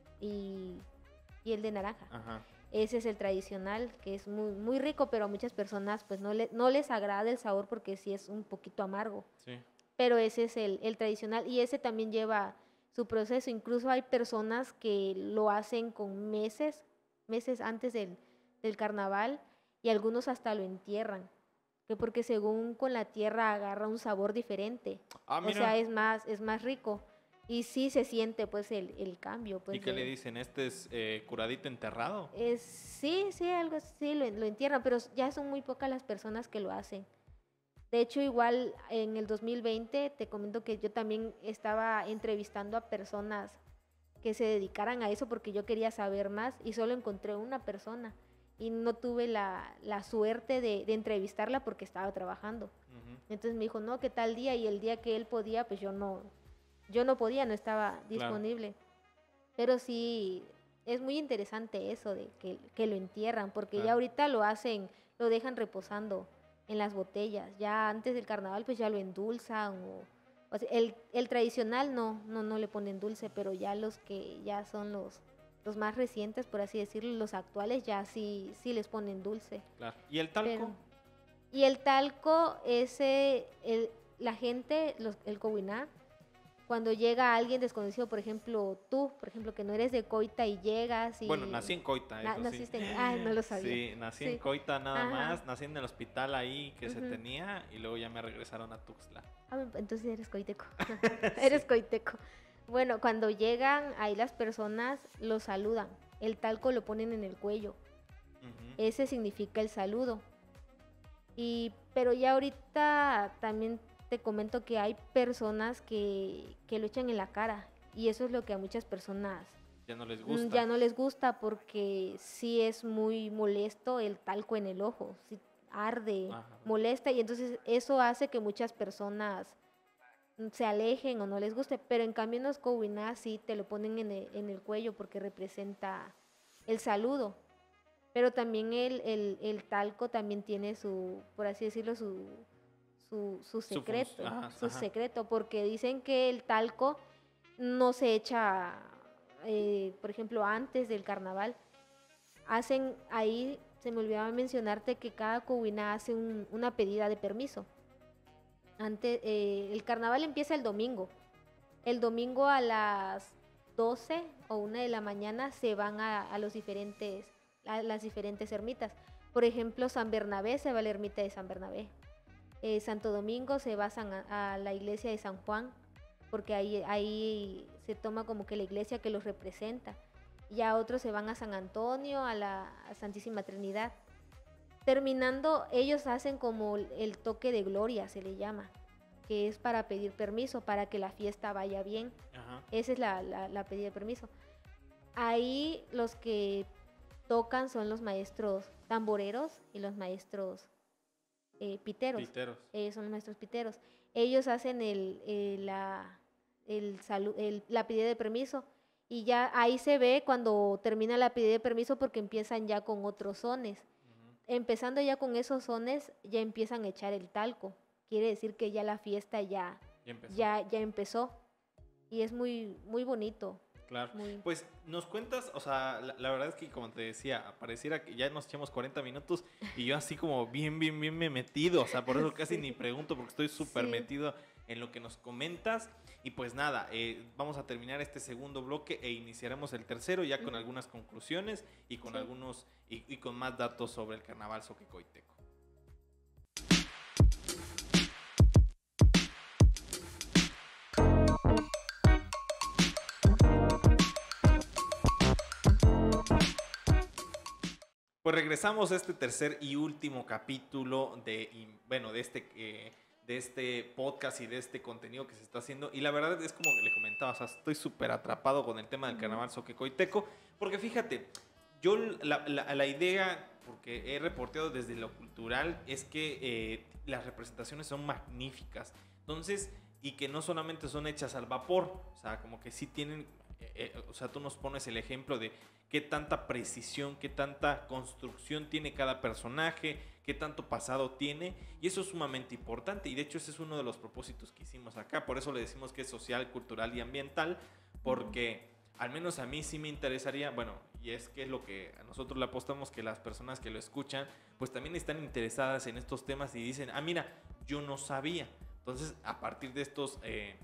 y, y el de naranja. Ajá. Ese es el tradicional, que es muy, muy rico, pero a muchas personas pues no, le, no les agrada el sabor porque sí es un poquito amargo. Sí. Pero ese es el, el tradicional y ese también lleva su proceso. Incluso hay personas que lo hacen con meses, meses antes del, del carnaval y algunos hasta lo entierran, que porque según con la tierra agarra un sabor diferente. Ah, O sea, mira. es más, es más rico. Y sí se siente pues el, el cambio. Pues, ¿Y qué de, le dicen? ¿Este es eh, curadito enterrado? es, sí, sí, algo así, lo, lo entierran, pero ya son muy pocas las personas que lo hacen. De hecho, igual en el dos mil veinte, te comento que yo también estaba entrevistando a personas que se dedicaran a eso porque yo quería saber más y solo encontré una persona y no tuve la, la suerte de, de entrevistarla porque estaba trabajando. Ujú. Entonces me dijo, no, que tal día y el día que él podía, pues yo no, yo no podía, no estaba Claro. disponible. Pero sí, es muy interesante eso de que, que lo entierran, porque ya Claro. ahorita lo hacen, lo dejan reposando en las botellas. Ya antes del carnaval, pues ya lo endulzan. O, o sea, el, el tradicional no, no, no le ponen dulce, pero ya los que ya son los, los más recientes, por así decirlo, los actuales, ya sí, sí les ponen dulce. Claro. ¿Y el talco? Pero- y el talco, ese, el, la gente, los, el cowiná, cuando llega alguien desconocido, por ejemplo, tú, por ejemplo, que no eres de Coita y llegas y... Bueno, nací en Coita, Na- eso sí. naciste en... Ay, no lo sabía. Sí, nací Sí. en Coita nada Ajá. más, nací en el hospital ahí que se Ujú. tenía y luego ya me regresaron a Tuxtla. Ah, entonces eres coiteco. Eres Sí. coiteco. Bueno, cuando llegan, ahí las personas los saludan. El talco lo ponen en el cuello. Ujú. Ese significa el saludo. Y, pero ya ahorita también te comento que hay personas que, que lo echan en la cara. Y eso es lo que a muchas personas Ya no les mm, gusta. ya no les gusta porque sí es muy molesto el talco en el ojo. Sí arde, Ajá. molesta. Y entonces eso hace que muchas personas mm, se alejen o no les guste. Pero en cambio en los cowiná sí te lo ponen en el, en el cuello porque representa el saludo. Pero también el, el, el talco también tiene su, por así decirlo, su, su, su Su fun- secreto, ajá, su ajá. secreto, porque dicen que el talco no se echa, eh, por ejemplo, antes del carnaval. Hacen ahí, se me olvidaba mencionarte que cada cowiná hace un- una pedida de permiso. Antes, eh, el carnaval empieza el domingo. El domingo a las doce o una de la mañana se van a, a los diferentes, a las diferentes ermitas. Por ejemplo, San Bernabé se va a la ermita de San Bernabé. Eh, Santo Domingo se va a, San- a la iglesia de San Juan, porque ahí, ahí se toma como que la iglesia que los representa. ya otros se van a San Antonio, a la a Santísima Trinidad. Terminando, ellos hacen como el toque de gloria, se le llama, que es para pedir permiso, para que la fiesta vaya bien. Ajá. Esa es la, la, la pedida de permiso. Ahí los que tocan son los maestros tamboreros y los maestros eh, piteros. Piteros. Ellos son los maestros piteros. Ellos hacen el, el, la, el salu- el, la pedida de permiso y ya ahí se ve cuando termina la pedida de permiso porque empiezan ya con otros sones. Uh-huh. Empezando ya con esos sones ya empiezan a echar el talco. Quiere decir que ya la fiesta ya, ya, empezó. ya, ya empezó y es muy, muy bonito. Claro, muy... pues nos cuentas, o sea, la, la verdad es que como te decía, pareciera que ya nos echamos cuarenta minutos y yo así como bien, bien, bien me he metido, o sea, por eso casi sí. ni pregunto porque estoy súper sí. metido en lo que nos comentas y pues nada, eh, vamos a terminar este segundo bloque e iniciaremos el tercero ya con algunas conclusiones y con sí. algunos, y, y con más datos sobre el carnaval zoquecoiteco. Pues regresamos a este tercer y último capítulo de, bueno, de este, eh, de este podcast y de este contenido que se está haciendo. Y la verdad es como le comentaba, o sea, estoy súper atrapado con el tema del carnaval zoquecoiteco. Porque fíjate, yo la, la, la idea, porque he reporteado desde lo cultural, es que eh, las representaciones son magníficas. Entonces, y que no solamente son hechas al vapor, o sea, como que sí tienen... Eh, o sea, tú nos pones el ejemplo de qué tanta precisión, qué tanta construcción tiene cada personaje, qué tanto pasado tiene, y eso es sumamente importante, y de hecho ese es uno de los propósitos que hicimos acá, por eso le decimos que es social, cultural y ambiental, porque al menos a mí sí me interesaría, bueno, y es que es lo que a nosotros le apostamos, que las personas que lo escuchan, pues también están interesadas en estos temas y dicen, ah, mira, yo no sabía, entonces a partir de estos... Eh,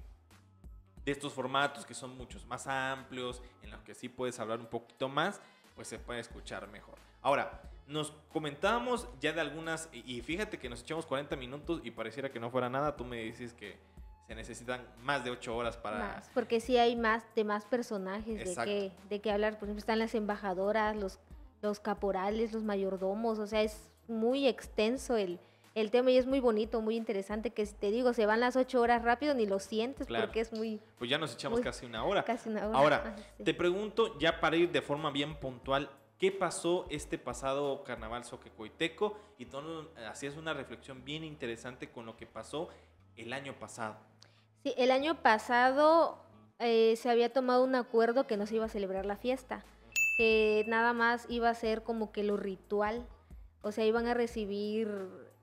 de estos formatos que son muchos más amplios, en los que sí puedes hablar un poquito más, pues se puede escuchar mejor. Ahora, nos comentábamos ya de algunas, y fíjate que nos echamos cuarenta minutos y pareciera que no fuera nada, tú me dices que se necesitan más de ocho horas para... Más, porque sí hay más de más personajes de que, de que hablar, por ejemplo, están las embajadoras, los, los caporales, los mayordomos, o sea, es muy extenso el... El tema y es muy bonito, muy interesante, que si te digo, se van las ocho horas rápido, ni lo sientes, claro, porque es muy... Pues ya nos echamos muy, casi una hora. Casi una hora. Ahora, ah, sí. te pregunto, ya para ir de forma bien puntual, ¿qué pasó este pasado carnaval zoquecoiteco? Y tú hacías una reflexión bien interesante con lo que pasó el año pasado. Sí, el año pasado eh, se había tomado un acuerdo que no se iba a celebrar la fiesta, que nada más iba a ser como que lo ritual, o sea, iban a recibir...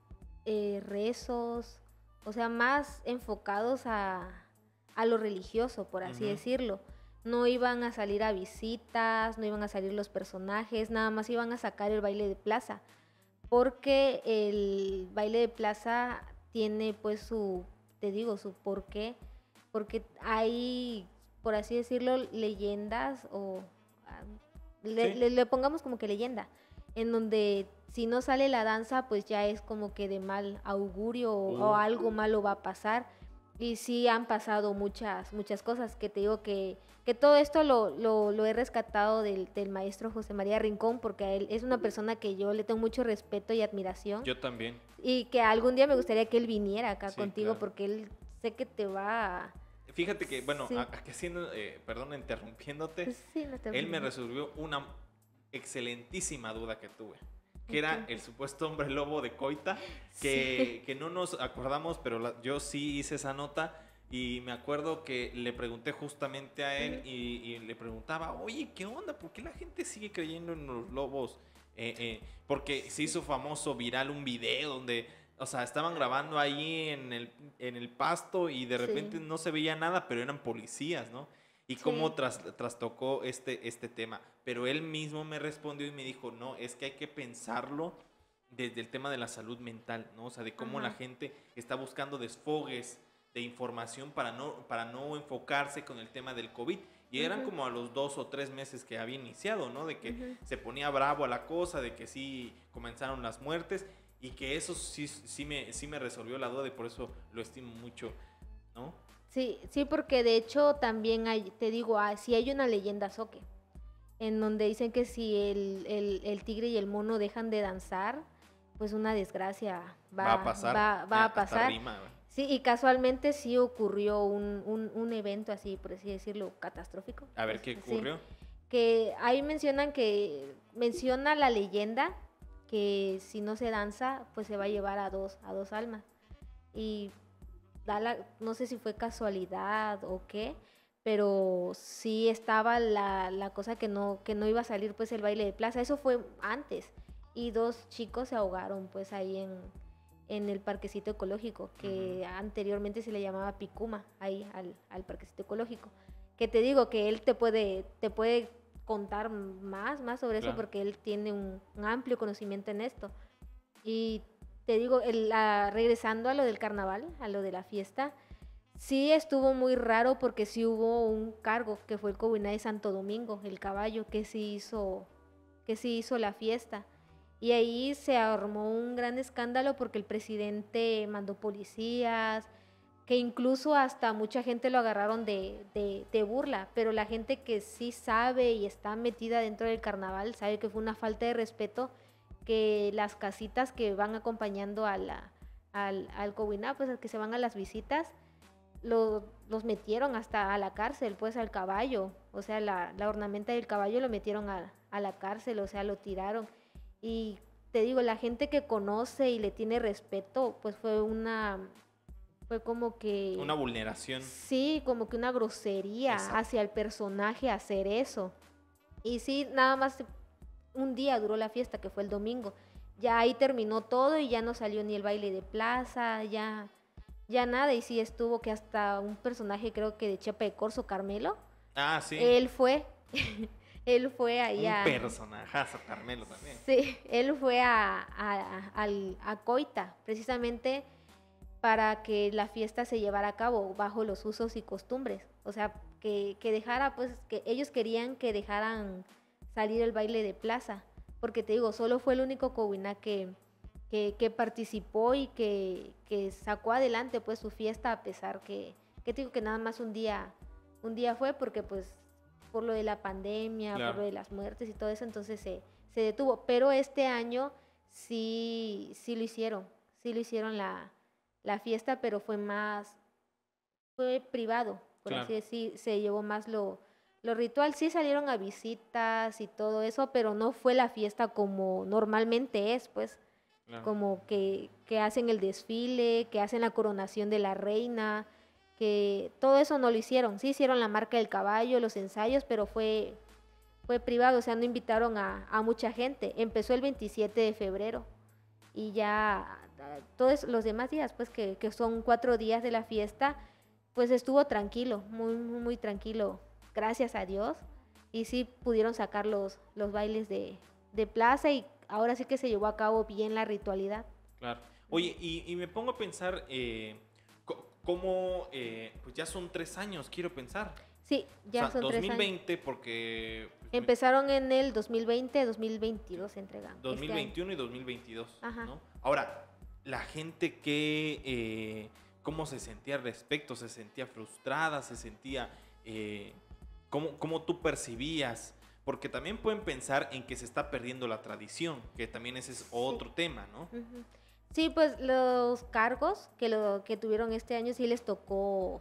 Eh, rezos, o sea, más enfocados a, a lo religioso, por así uh-huh. decirlo. No iban a salir a visitas, no iban a salir los personajes, nada más iban a sacar el baile de plaza, porque el baile de plaza tiene pues su, te digo, su porqué, porque hay, por así decirlo, leyendas, o le, sí. le, le pongamos como que leyenda, en donde si no sale la danza, pues ya es como que de mal augurio o, uh. o algo malo va a pasar. Y sí han pasado muchas, muchas cosas, que te digo que, que todo esto lo, lo, lo he rescatado del, del maestro José María Rincón, porque a él es una persona que yo le tengo mucho respeto y admiración. Yo también. Y que algún día me gustaría que él viniera acá sí, contigo, claro. porque él sé que te va a... Fíjate que, bueno, sí. aquí haciendo, eh, perdón, interrumpiéndote, sí, no te él me resolvió una excelentísima duda que tuve. Que era el supuesto hombre lobo de Coita, que, sí. que no nos acordamos, pero la, yo sí hice esa nota y me acuerdo que le pregunté justamente a él y, y le preguntaba, oye, ¿qué onda? ¿Por qué la gente sigue creyendo en los lobos? Eh, eh, porque se hizo famoso, viral, un video donde, o sea, estaban grabando ahí en el, en el pasto y de repente sí. no se veía nada, pero eran policías, ¿no? Y sí. cómo tras, trastocó este, este tema. Pero él mismo me respondió y me dijo, no, es que hay que pensarlo desde el tema de la salud mental, ¿no? O sea, de cómo Ajá. la gente está buscando desfogues de información para no, para no enfocarse con el tema del COVID. Y uh-huh. eran como a los dos o tres meses que había iniciado, ¿no? De que uh-huh. se ponía bravo a la cosa, de que sí comenzaron las muertes y que eso sí, sí, me, sí me resolvió la duda y por eso lo estimo mucho, ¿no? Sí, sí, porque de hecho también hay, te digo, ah, sí hay una leyenda zoque. en donde dicen que si el, el, el tigre y el mono dejan de danzar, pues una desgracia va, Va a pasar. va, va Ya, a pasar. hasta rima, güey. Sí, y casualmente sí ocurrió un, un, un evento así, por así decirlo, catastrófico. A ver, Pues, ¿qué sí. ocurrió? Que ahí mencionan que, menciona la leyenda que si no se danza, pues se va a llevar a dos, a dos almas. Y da la, no sé si fue casualidad o qué, pero sí estaba la, la cosa que no, que no iba a salir pues el baile de plaza. Eso fue antes. Y dos chicos se ahogaron pues ahí en, en el parquecito ecológico, que Ujú. anteriormente se le llamaba Picuma, ahí al, al parquecito ecológico. Que te digo que él te puede, te puede contar más, más sobre eso Claro. porque él tiene un, un amplio conocimiento en esto. Y te digo, el, la- regresando a lo del carnaval, a lo de la fiesta, sí estuvo muy raro porque sí hubo un cargo que fue el Cobuiná de Santo Domingo, el caballo, que sí hizo, que sí hizo la fiesta. Y ahí se armó un gran escándalo porque el presidente mandó policías, que incluso hasta mucha gente lo agarraron de, de, de burla, pero la gente que sí sabe y está metida dentro del carnaval sabe que fue una falta de respeto que las casitas que van acompañando a la, al, al Cobuiná, pues que se van a las visitas, lo, los metieron hasta a la cárcel, pues al caballo, o sea, la, la ornamenta del caballo lo metieron a, a la cárcel, o sea, lo tiraron. Y te digo, la gente que conoce y le tiene respeto, pues fue una, fue como que, Una vulneración. sí, como que una grosería Exacto. hacia el personaje hacer eso. Y sí, nada más un día duró la fiesta, que fue el domingo. Ya ahí terminó todo y ya no salió ni el baile de plaza, ya, ya nada. Y sí estuvo que hasta un personaje, creo que de Chepa de Corzo, Carmelo, Ah, sí. él fue, él fue ahí Un a... personajazo, Carmelo también. Sí, él fue a, a, al- a Coita, precisamente para que la fiesta se llevara a cabo bajo los usos y costumbres. O sea, que, que dejara, pues, que ellos querían que dejaran salir el baile de plaza. Porque te digo, solo fue el único Cobuiná que, que, que participó y que, que sacó adelante pues su fiesta a pesar que, que te digo que nada más un día, un día fue porque pues por lo de la pandemia, Claro. por lo de las muertes y todo eso, entonces se, se detuvo. Pero este año sí, sí lo hicieron, sí lo hicieron la, la fiesta, pero fue más, fue privado, por Claro. así decir, se llevó más lo, lo ritual. Sí salieron a visitas y todo eso, pero no fue la fiesta como normalmente es, pues, Claro. como que, que hacen el desfile, que hacen la coronación de la reina, que todo eso no lo hicieron. Sí hicieron la marca del caballo, los ensayos, pero fue, fue privado, o sea, no invitaron a, a mucha gente. Empezó el veintisiete de febrero y ya ah, todos los demás días, pues que, que son cuatro días de la fiesta, pues estuvo tranquilo, muy, muy, muy tranquilo, gracias a Dios. Y sí pudieron sacar los, los bailes de, de plaza y ahora sí que se llevó a cabo bien la ritualidad. Claro. Oye, y, y me pongo a pensar, eh, co- cómo, eh, pues ya son tres años, quiero pensar. Sí, ya O sea, son tres años. dos mil veinte porque... pues, me- Empezaron en el dos mil veinte, dos mil veintidós se entregan. este dos mil año. veintiuno y dos mil veintidós, Ajá. ¿no? Ahora, la gente que... eh, ¿cómo se sentía al respecto? ¿Se sentía frustrada? ¿Se sentía... eh, ¿cómo, cómo tú percibías? Porque también pueden pensar en que se está perdiendo la tradición, que también ese es otro tema, ¿no? Ujú. Sí, pues los cargos que, lo, que tuvieron este año sí les tocó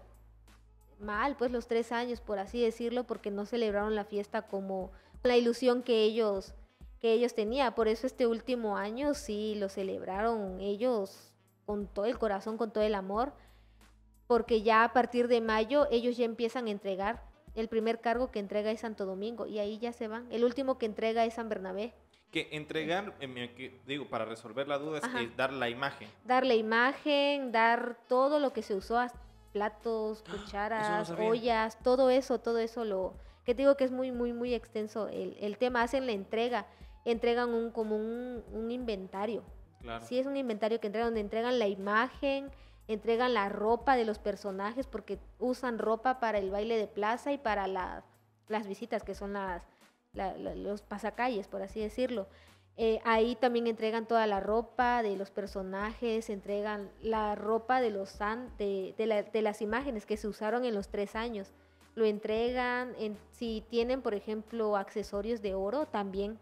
mal, pues los tres años, por así decirlo, porque no celebraron la fiesta como la ilusión que ellos, que ellos tenían. Por eso este último año sí lo celebraron ellos con todo el corazón, con todo el amor, porque ya a partir de mayo ellos ya empiezan a entregar. El primer cargo que entrega es Santo Domingo y ahí ya se van. El último que entrega es San Bernabé. Que entregar, eh, me- que, digo, para resolver la duda, es Ajá. eh, dar la imagen. Dar la imagen, dar todo lo que se usó, as- platos, Eso no cucharas, sabía. ollas, todo eso, todo eso lo que te digo que es muy, muy, muy extenso el, el tema. Hacen la entrega, entregan un como un, un inventario. Claro. Sí, es un inventario que entregan, donde entregan la imagen, entregan la ropa de los personajes, porque usan ropa para el baile de plaza y para la- las visitas, que son las, la- la- los pasacalles, por así decirlo. Eh, ahí también entregan toda la ropa de los personajes, entregan la ropa de, los san, de, de, la- de las imágenes que se usaron en los tres años. lo entregan. En, si tienen, por ejemplo, accesorios de oro, también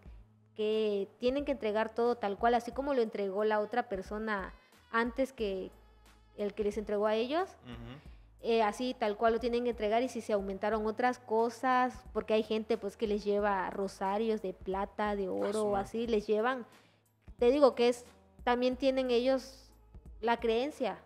que tienen que entregar todo tal cual, así como lo entregó la otra persona antes que el que les entregó a ellos. Uh-huh. Eh, así tal cual lo tienen que entregar, y si se aumentaron otras cosas, porque hay gente pues que les lleva rosarios de plata, de oro, o así, les llevan, te digo que es, también tienen ellos la creencia,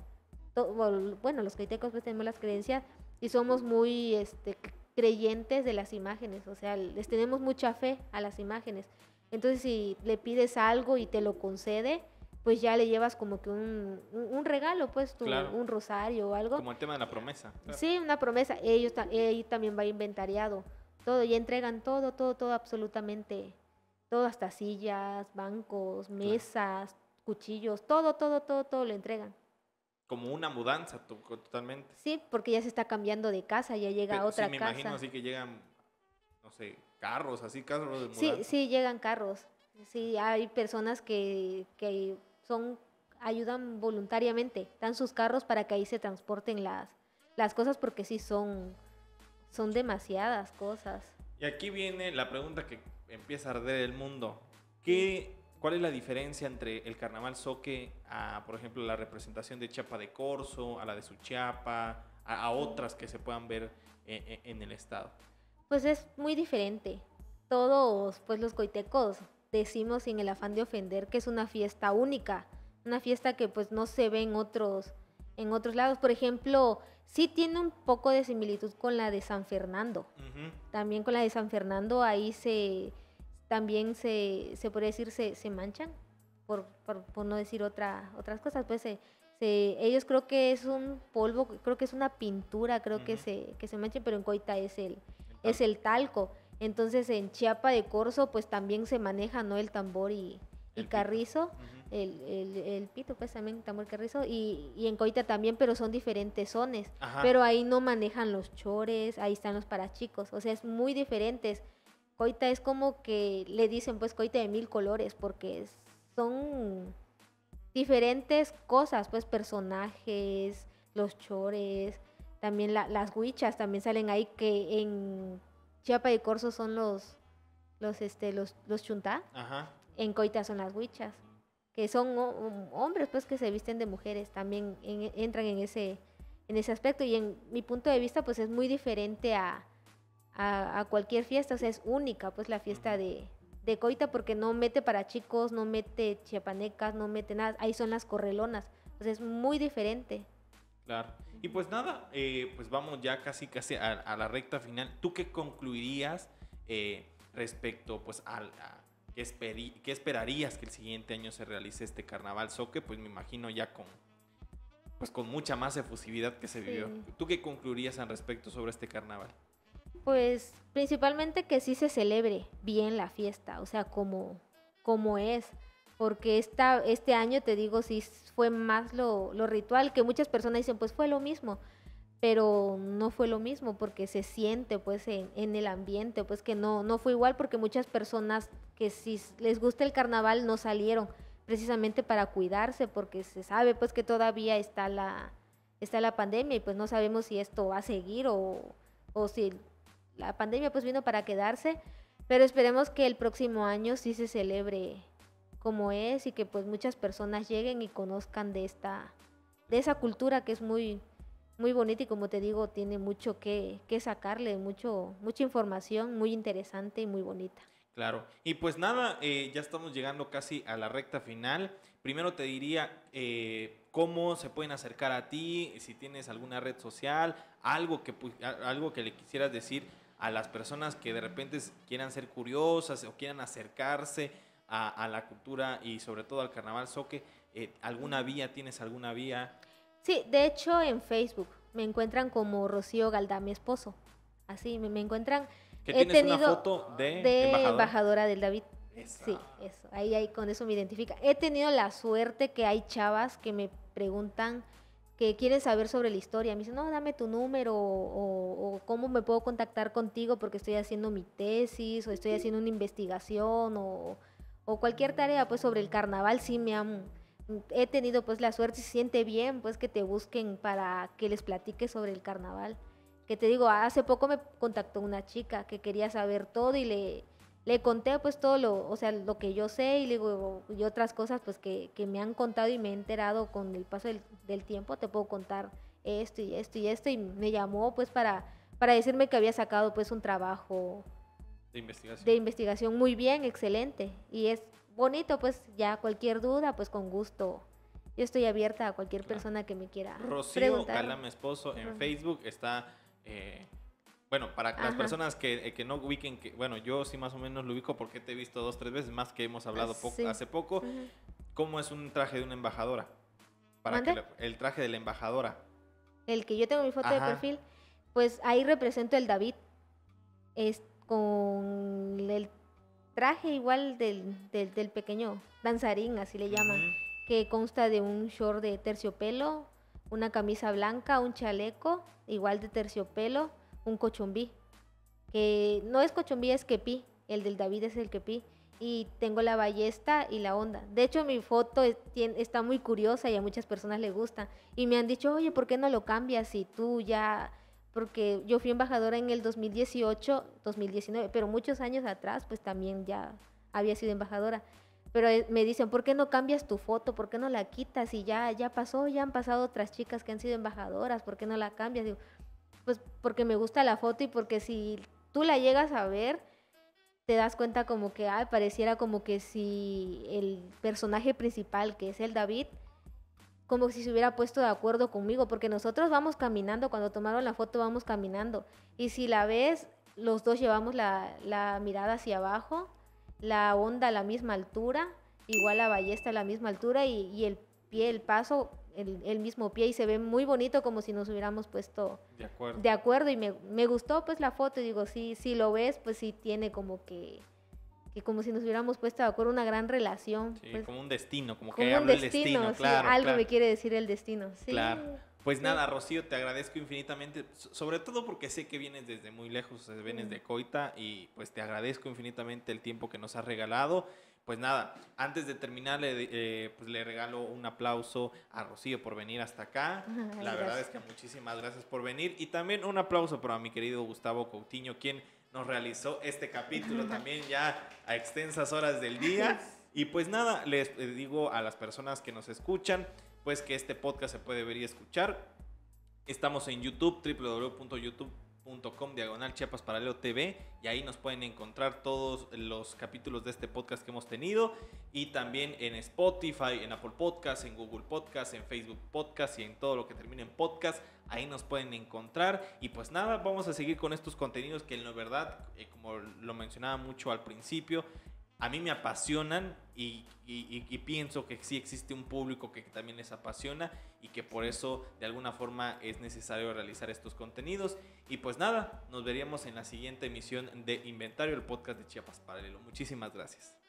to, bueno, los coitecos pues tenemos las creencias y somos muy este, creyentes de las imágenes, o sea, les tenemos mucha fe a las imágenes, entonces si le pides algo y te lo concede, pues ya le llevas como que un, un regalo, pues tu, claro. un rosario o algo. Como el tema de la promesa. Claro. Sí, una promesa. Ellos, ellos también va inventariado. Todo, y entregan todo, todo, todo, absolutamente. Todo, hasta sillas, bancos, mesas, claro. cuchillos, todo, todo, todo, todo lo entregan. Como una mudanza totalmente. Sí, porque ya se está cambiando de casa, ya llega Pero, a otra sí, me casa. imagino así que llegan, no sé, carros, así, carros de mudanza. Sí, sí, llegan carros. Sí, hay personas que... que son, ayudan voluntariamente, dan sus carros para que ahí se transporten las, las cosas, porque sí son, son demasiadas cosas. Y aquí viene la pregunta que empieza a arder el mundo. ¿Qué, ¿Cuál es la diferencia entre el Carnaval Zoque a, por ejemplo, la representación de Chiapa de Corzo, a la de Suchiapa, a, a otras que se puedan ver en, en el estado? Pues es muy diferente. Todos, pues los coitecos, decimos sin el afán de ofender que es una fiesta única, una fiesta que pues no se ve en otros, en otros lados. Por ejemplo, sí tiene un poco de similitud con la de San Fernando. Uh-huh. También con la de San Fernando, ahí se, también se, se podría decir, se, se manchan, por, por, por no decir otra, otras cosas. Pues se, se, ellos creo que es un polvo, creo que es una pintura, creo uh-huh. que, se, que se manchan, pero en Coita es el, el es el talco. Entonces en Chiapa de Corzo pues también se maneja, ¿no? El tambor y, y el carrizo, uh-huh. el, el, el pito pues también, tambor y carrizo, y, y en Coita también, pero son diferentes sones. Ajá. Pero ahí no manejan los chores, ahí están los parachicos, o sea, es muy diferentes. Coita es como que le dicen pues Coita de mil colores, porque es, son diferentes cosas, pues personajes, los chores, también la, las huichas también salen ahí, que en Chiapa de Corzo son los los este los los chuntá. Ajá. En Coita son las huichas, que son um, hombres pues que se visten de mujeres, también en, entran en ese en ese aspecto, y en mi punto de vista pues es muy diferente a, a, a cualquier fiesta, o sea, es única pues la fiesta uh-huh. de, de Coita, porque no mete para chicos, no mete chiapanecas, no mete nada, ahí son las correlonas, o sea, es muy diferente. Claro. Y pues nada, eh, pues vamos ya casi casi a, a la recta final. ¿Tú qué concluirías eh, respecto pues a, a qué, esperi, qué esperarías que el siguiente año se realice este Carnaval Zoque? Pues me imagino ya con pues con mucha más efusividad que se vivió. Sí. ¿Tú qué concluirías al respecto sobre este carnaval? Pues principalmente que sí se celebre bien la fiesta, o sea, como, como es. Porque esta, este año, te digo, sí fue más lo, lo ritual, que muchas personas dicen, pues fue lo mismo, pero no fue lo mismo, porque se siente pues en, en el ambiente, pues que no, no fue igual, porque muchas personas que si les gusta el carnaval no salieron precisamente para cuidarse, porque se sabe pues que todavía está la, está la pandemia, y pues no sabemos si esto va a seguir o, o si la pandemia pues vino para quedarse, pero esperemos que el próximo año sí se celebre como es, y que pues muchas personas lleguen y conozcan de esta de esa cultura que es muy muy bonita, y como te digo, tiene mucho que, que sacarle, mucho mucha información muy interesante y muy bonita. Claro, y pues nada, eh, ya estamos llegando casi a la recta final. Primero te diría eh, cómo se pueden acercar a ti, si tienes alguna red social, algo que, algo que le quisieras decir a las personas que de repente quieran ser curiosas o quieran acercarse A, a la cultura y sobre todo al Carnaval Zoque. Eh, ¿Alguna vía? ¿Tienes alguna vía? Sí, de hecho en Facebook me encuentran como Rocío Galdá, mi esposo. Así me, me encuentran. ¿Que tienes tenido una foto de, de embajadora? embajadora del David? Esa. Sí, eso. Ahí, ahí con eso me identifica. He tenido la suerte que hay chavas que me preguntan, que quieren saber sobre la historia. Me dicen, no, dame tu número, o, o cómo me puedo contactar contigo porque estoy haciendo mi tesis, o estoy haciendo una investigación, o... o cualquier tarea pues sobre el carnaval. Sí me han, he tenido pues la suerte, y se siente bien pues que te busquen para que les platiques sobre el carnaval. que te digo, hace poco me contactó una chica que quería saber todo y le, le conté pues todo lo, o sea, lo que yo sé y, le digo, y otras cosas pues que, que me han contado y me he enterado con el paso del, del tiempo, te puedo contar esto y esto y esto, y me llamó pues para, para decirme que había sacado pues un trabajo de investigación. de investigación muy bien, excelente, y es bonito, pues ya cualquier duda, pues con gusto. Yo estoy abierta a cualquier Claro. persona que me quiera Rocío preguntar. Galame Esposo en Facebook está, eh, bueno, para las Ajá. personas que, eh, que no ubiquen, que, bueno, yo sí más o menos lo ubico porque te he visto dos, tres veces, más que hemos hablado Ah, poco, sí. hace poco. Ujú. ¿Cómo es un traje de una embajadora? Para que ¿Mande? la- el traje de la embajadora. El que yo tengo mi foto de Ajá. perfil, pues ahí represento el David, es con el traje igual del, del, del pequeño danzarín, así le llaman, Ujú. que consta de un short de terciopelo, una camisa blanca, un chaleco igual de terciopelo, un cochumbí, que no es cochumbí, es quepí, el del David es el quepí, y tengo la ballesta y la onda. De hecho, mi foto es- tien- está muy curiosa y a muchas personas le gusta, y me han dicho, oye, ¿por qué no lo cambias si tú ya...? Porque yo fui embajadora en el dos mil dieciocho, dos mil diecinueve, pero muchos años atrás, pues también ya había sido embajadora. Pero eh, me dicen, ¿por qué no cambias tu foto? ¿Por qué no la quitas? Y ya, ya pasó, ya han pasado otras chicas que han sido embajadoras, ¿por qué no la cambias? Digo, pues porque me gusta la foto y porque si tú la llegas a ver, te das cuenta como que, ay, pareciera como que si el personaje principal, que es el David, como si se hubiera puesto de acuerdo conmigo, porque nosotros vamos caminando, cuando tomaron la foto vamos caminando, y si la ves, los dos llevamos la, la mirada hacia abajo, la onda a la misma altura, igual la ballesta a la misma altura, y, y el pie, el paso, el, el mismo pie, y se ve muy bonito como si nos hubiéramos puesto De acuerdo. de acuerdo, y me, me gustó pues la foto, y digo, sí, si lo ves, pues sí tiene como que, que como si nos hubiéramos puesto de acuerdo, una gran relación. Sí, pues, como un destino, como, como que un habla el destino, destino, sí, claro, algo claro. me quiere decir el destino. Sí, Claro. Pues sí. nada, Rocío, te agradezco infinitamente, so- sobre todo porque sé que vienes desde muy lejos, eh, vienes Mm. de Coita, y pues te agradezco infinitamente el tiempo que nos has regalado. Pues nada, antes de terminar, le, eh, pues le regalo un aplauso a Rocío por venir hasta acá. Ay, La verdad gracias. es que muchísimas gracias por venir. Y también un aplauso para mi querido Gustavo Coutinho, quien nos realizó este capítulo también ya a extensas horas del día. Y pues nada, les eh, digo a las personas que nos escuchan, pues que este podcast se puede ver y escuchar. Estamos en YouTube, w w w punto youtube punto com diagonal Chiapas Paralelo T V, y ahí nos pueden encontrar todos los capítulos de este podcast que hemos tenido, y también en Spotify, en Apple Podcast, en Google Podcast, en Facebook Podcast y en todo lo que termine en podcast. Ahí nos pueden encontrar. Y pues nada, vamos a seguir con estos contenidos que en la verdad, eh, como lo mencionaba mucho al principio, a mí me apasionan, y, y, y pienso que sí existe un público que también les apasiona, y que por eso de alguna forma es necesario realizar estos contenidos. Y pues nada, nos veríamos en la siguiente emisión de Inventario, el podcast de Chiapas Paralelo. Muchísimas gracias.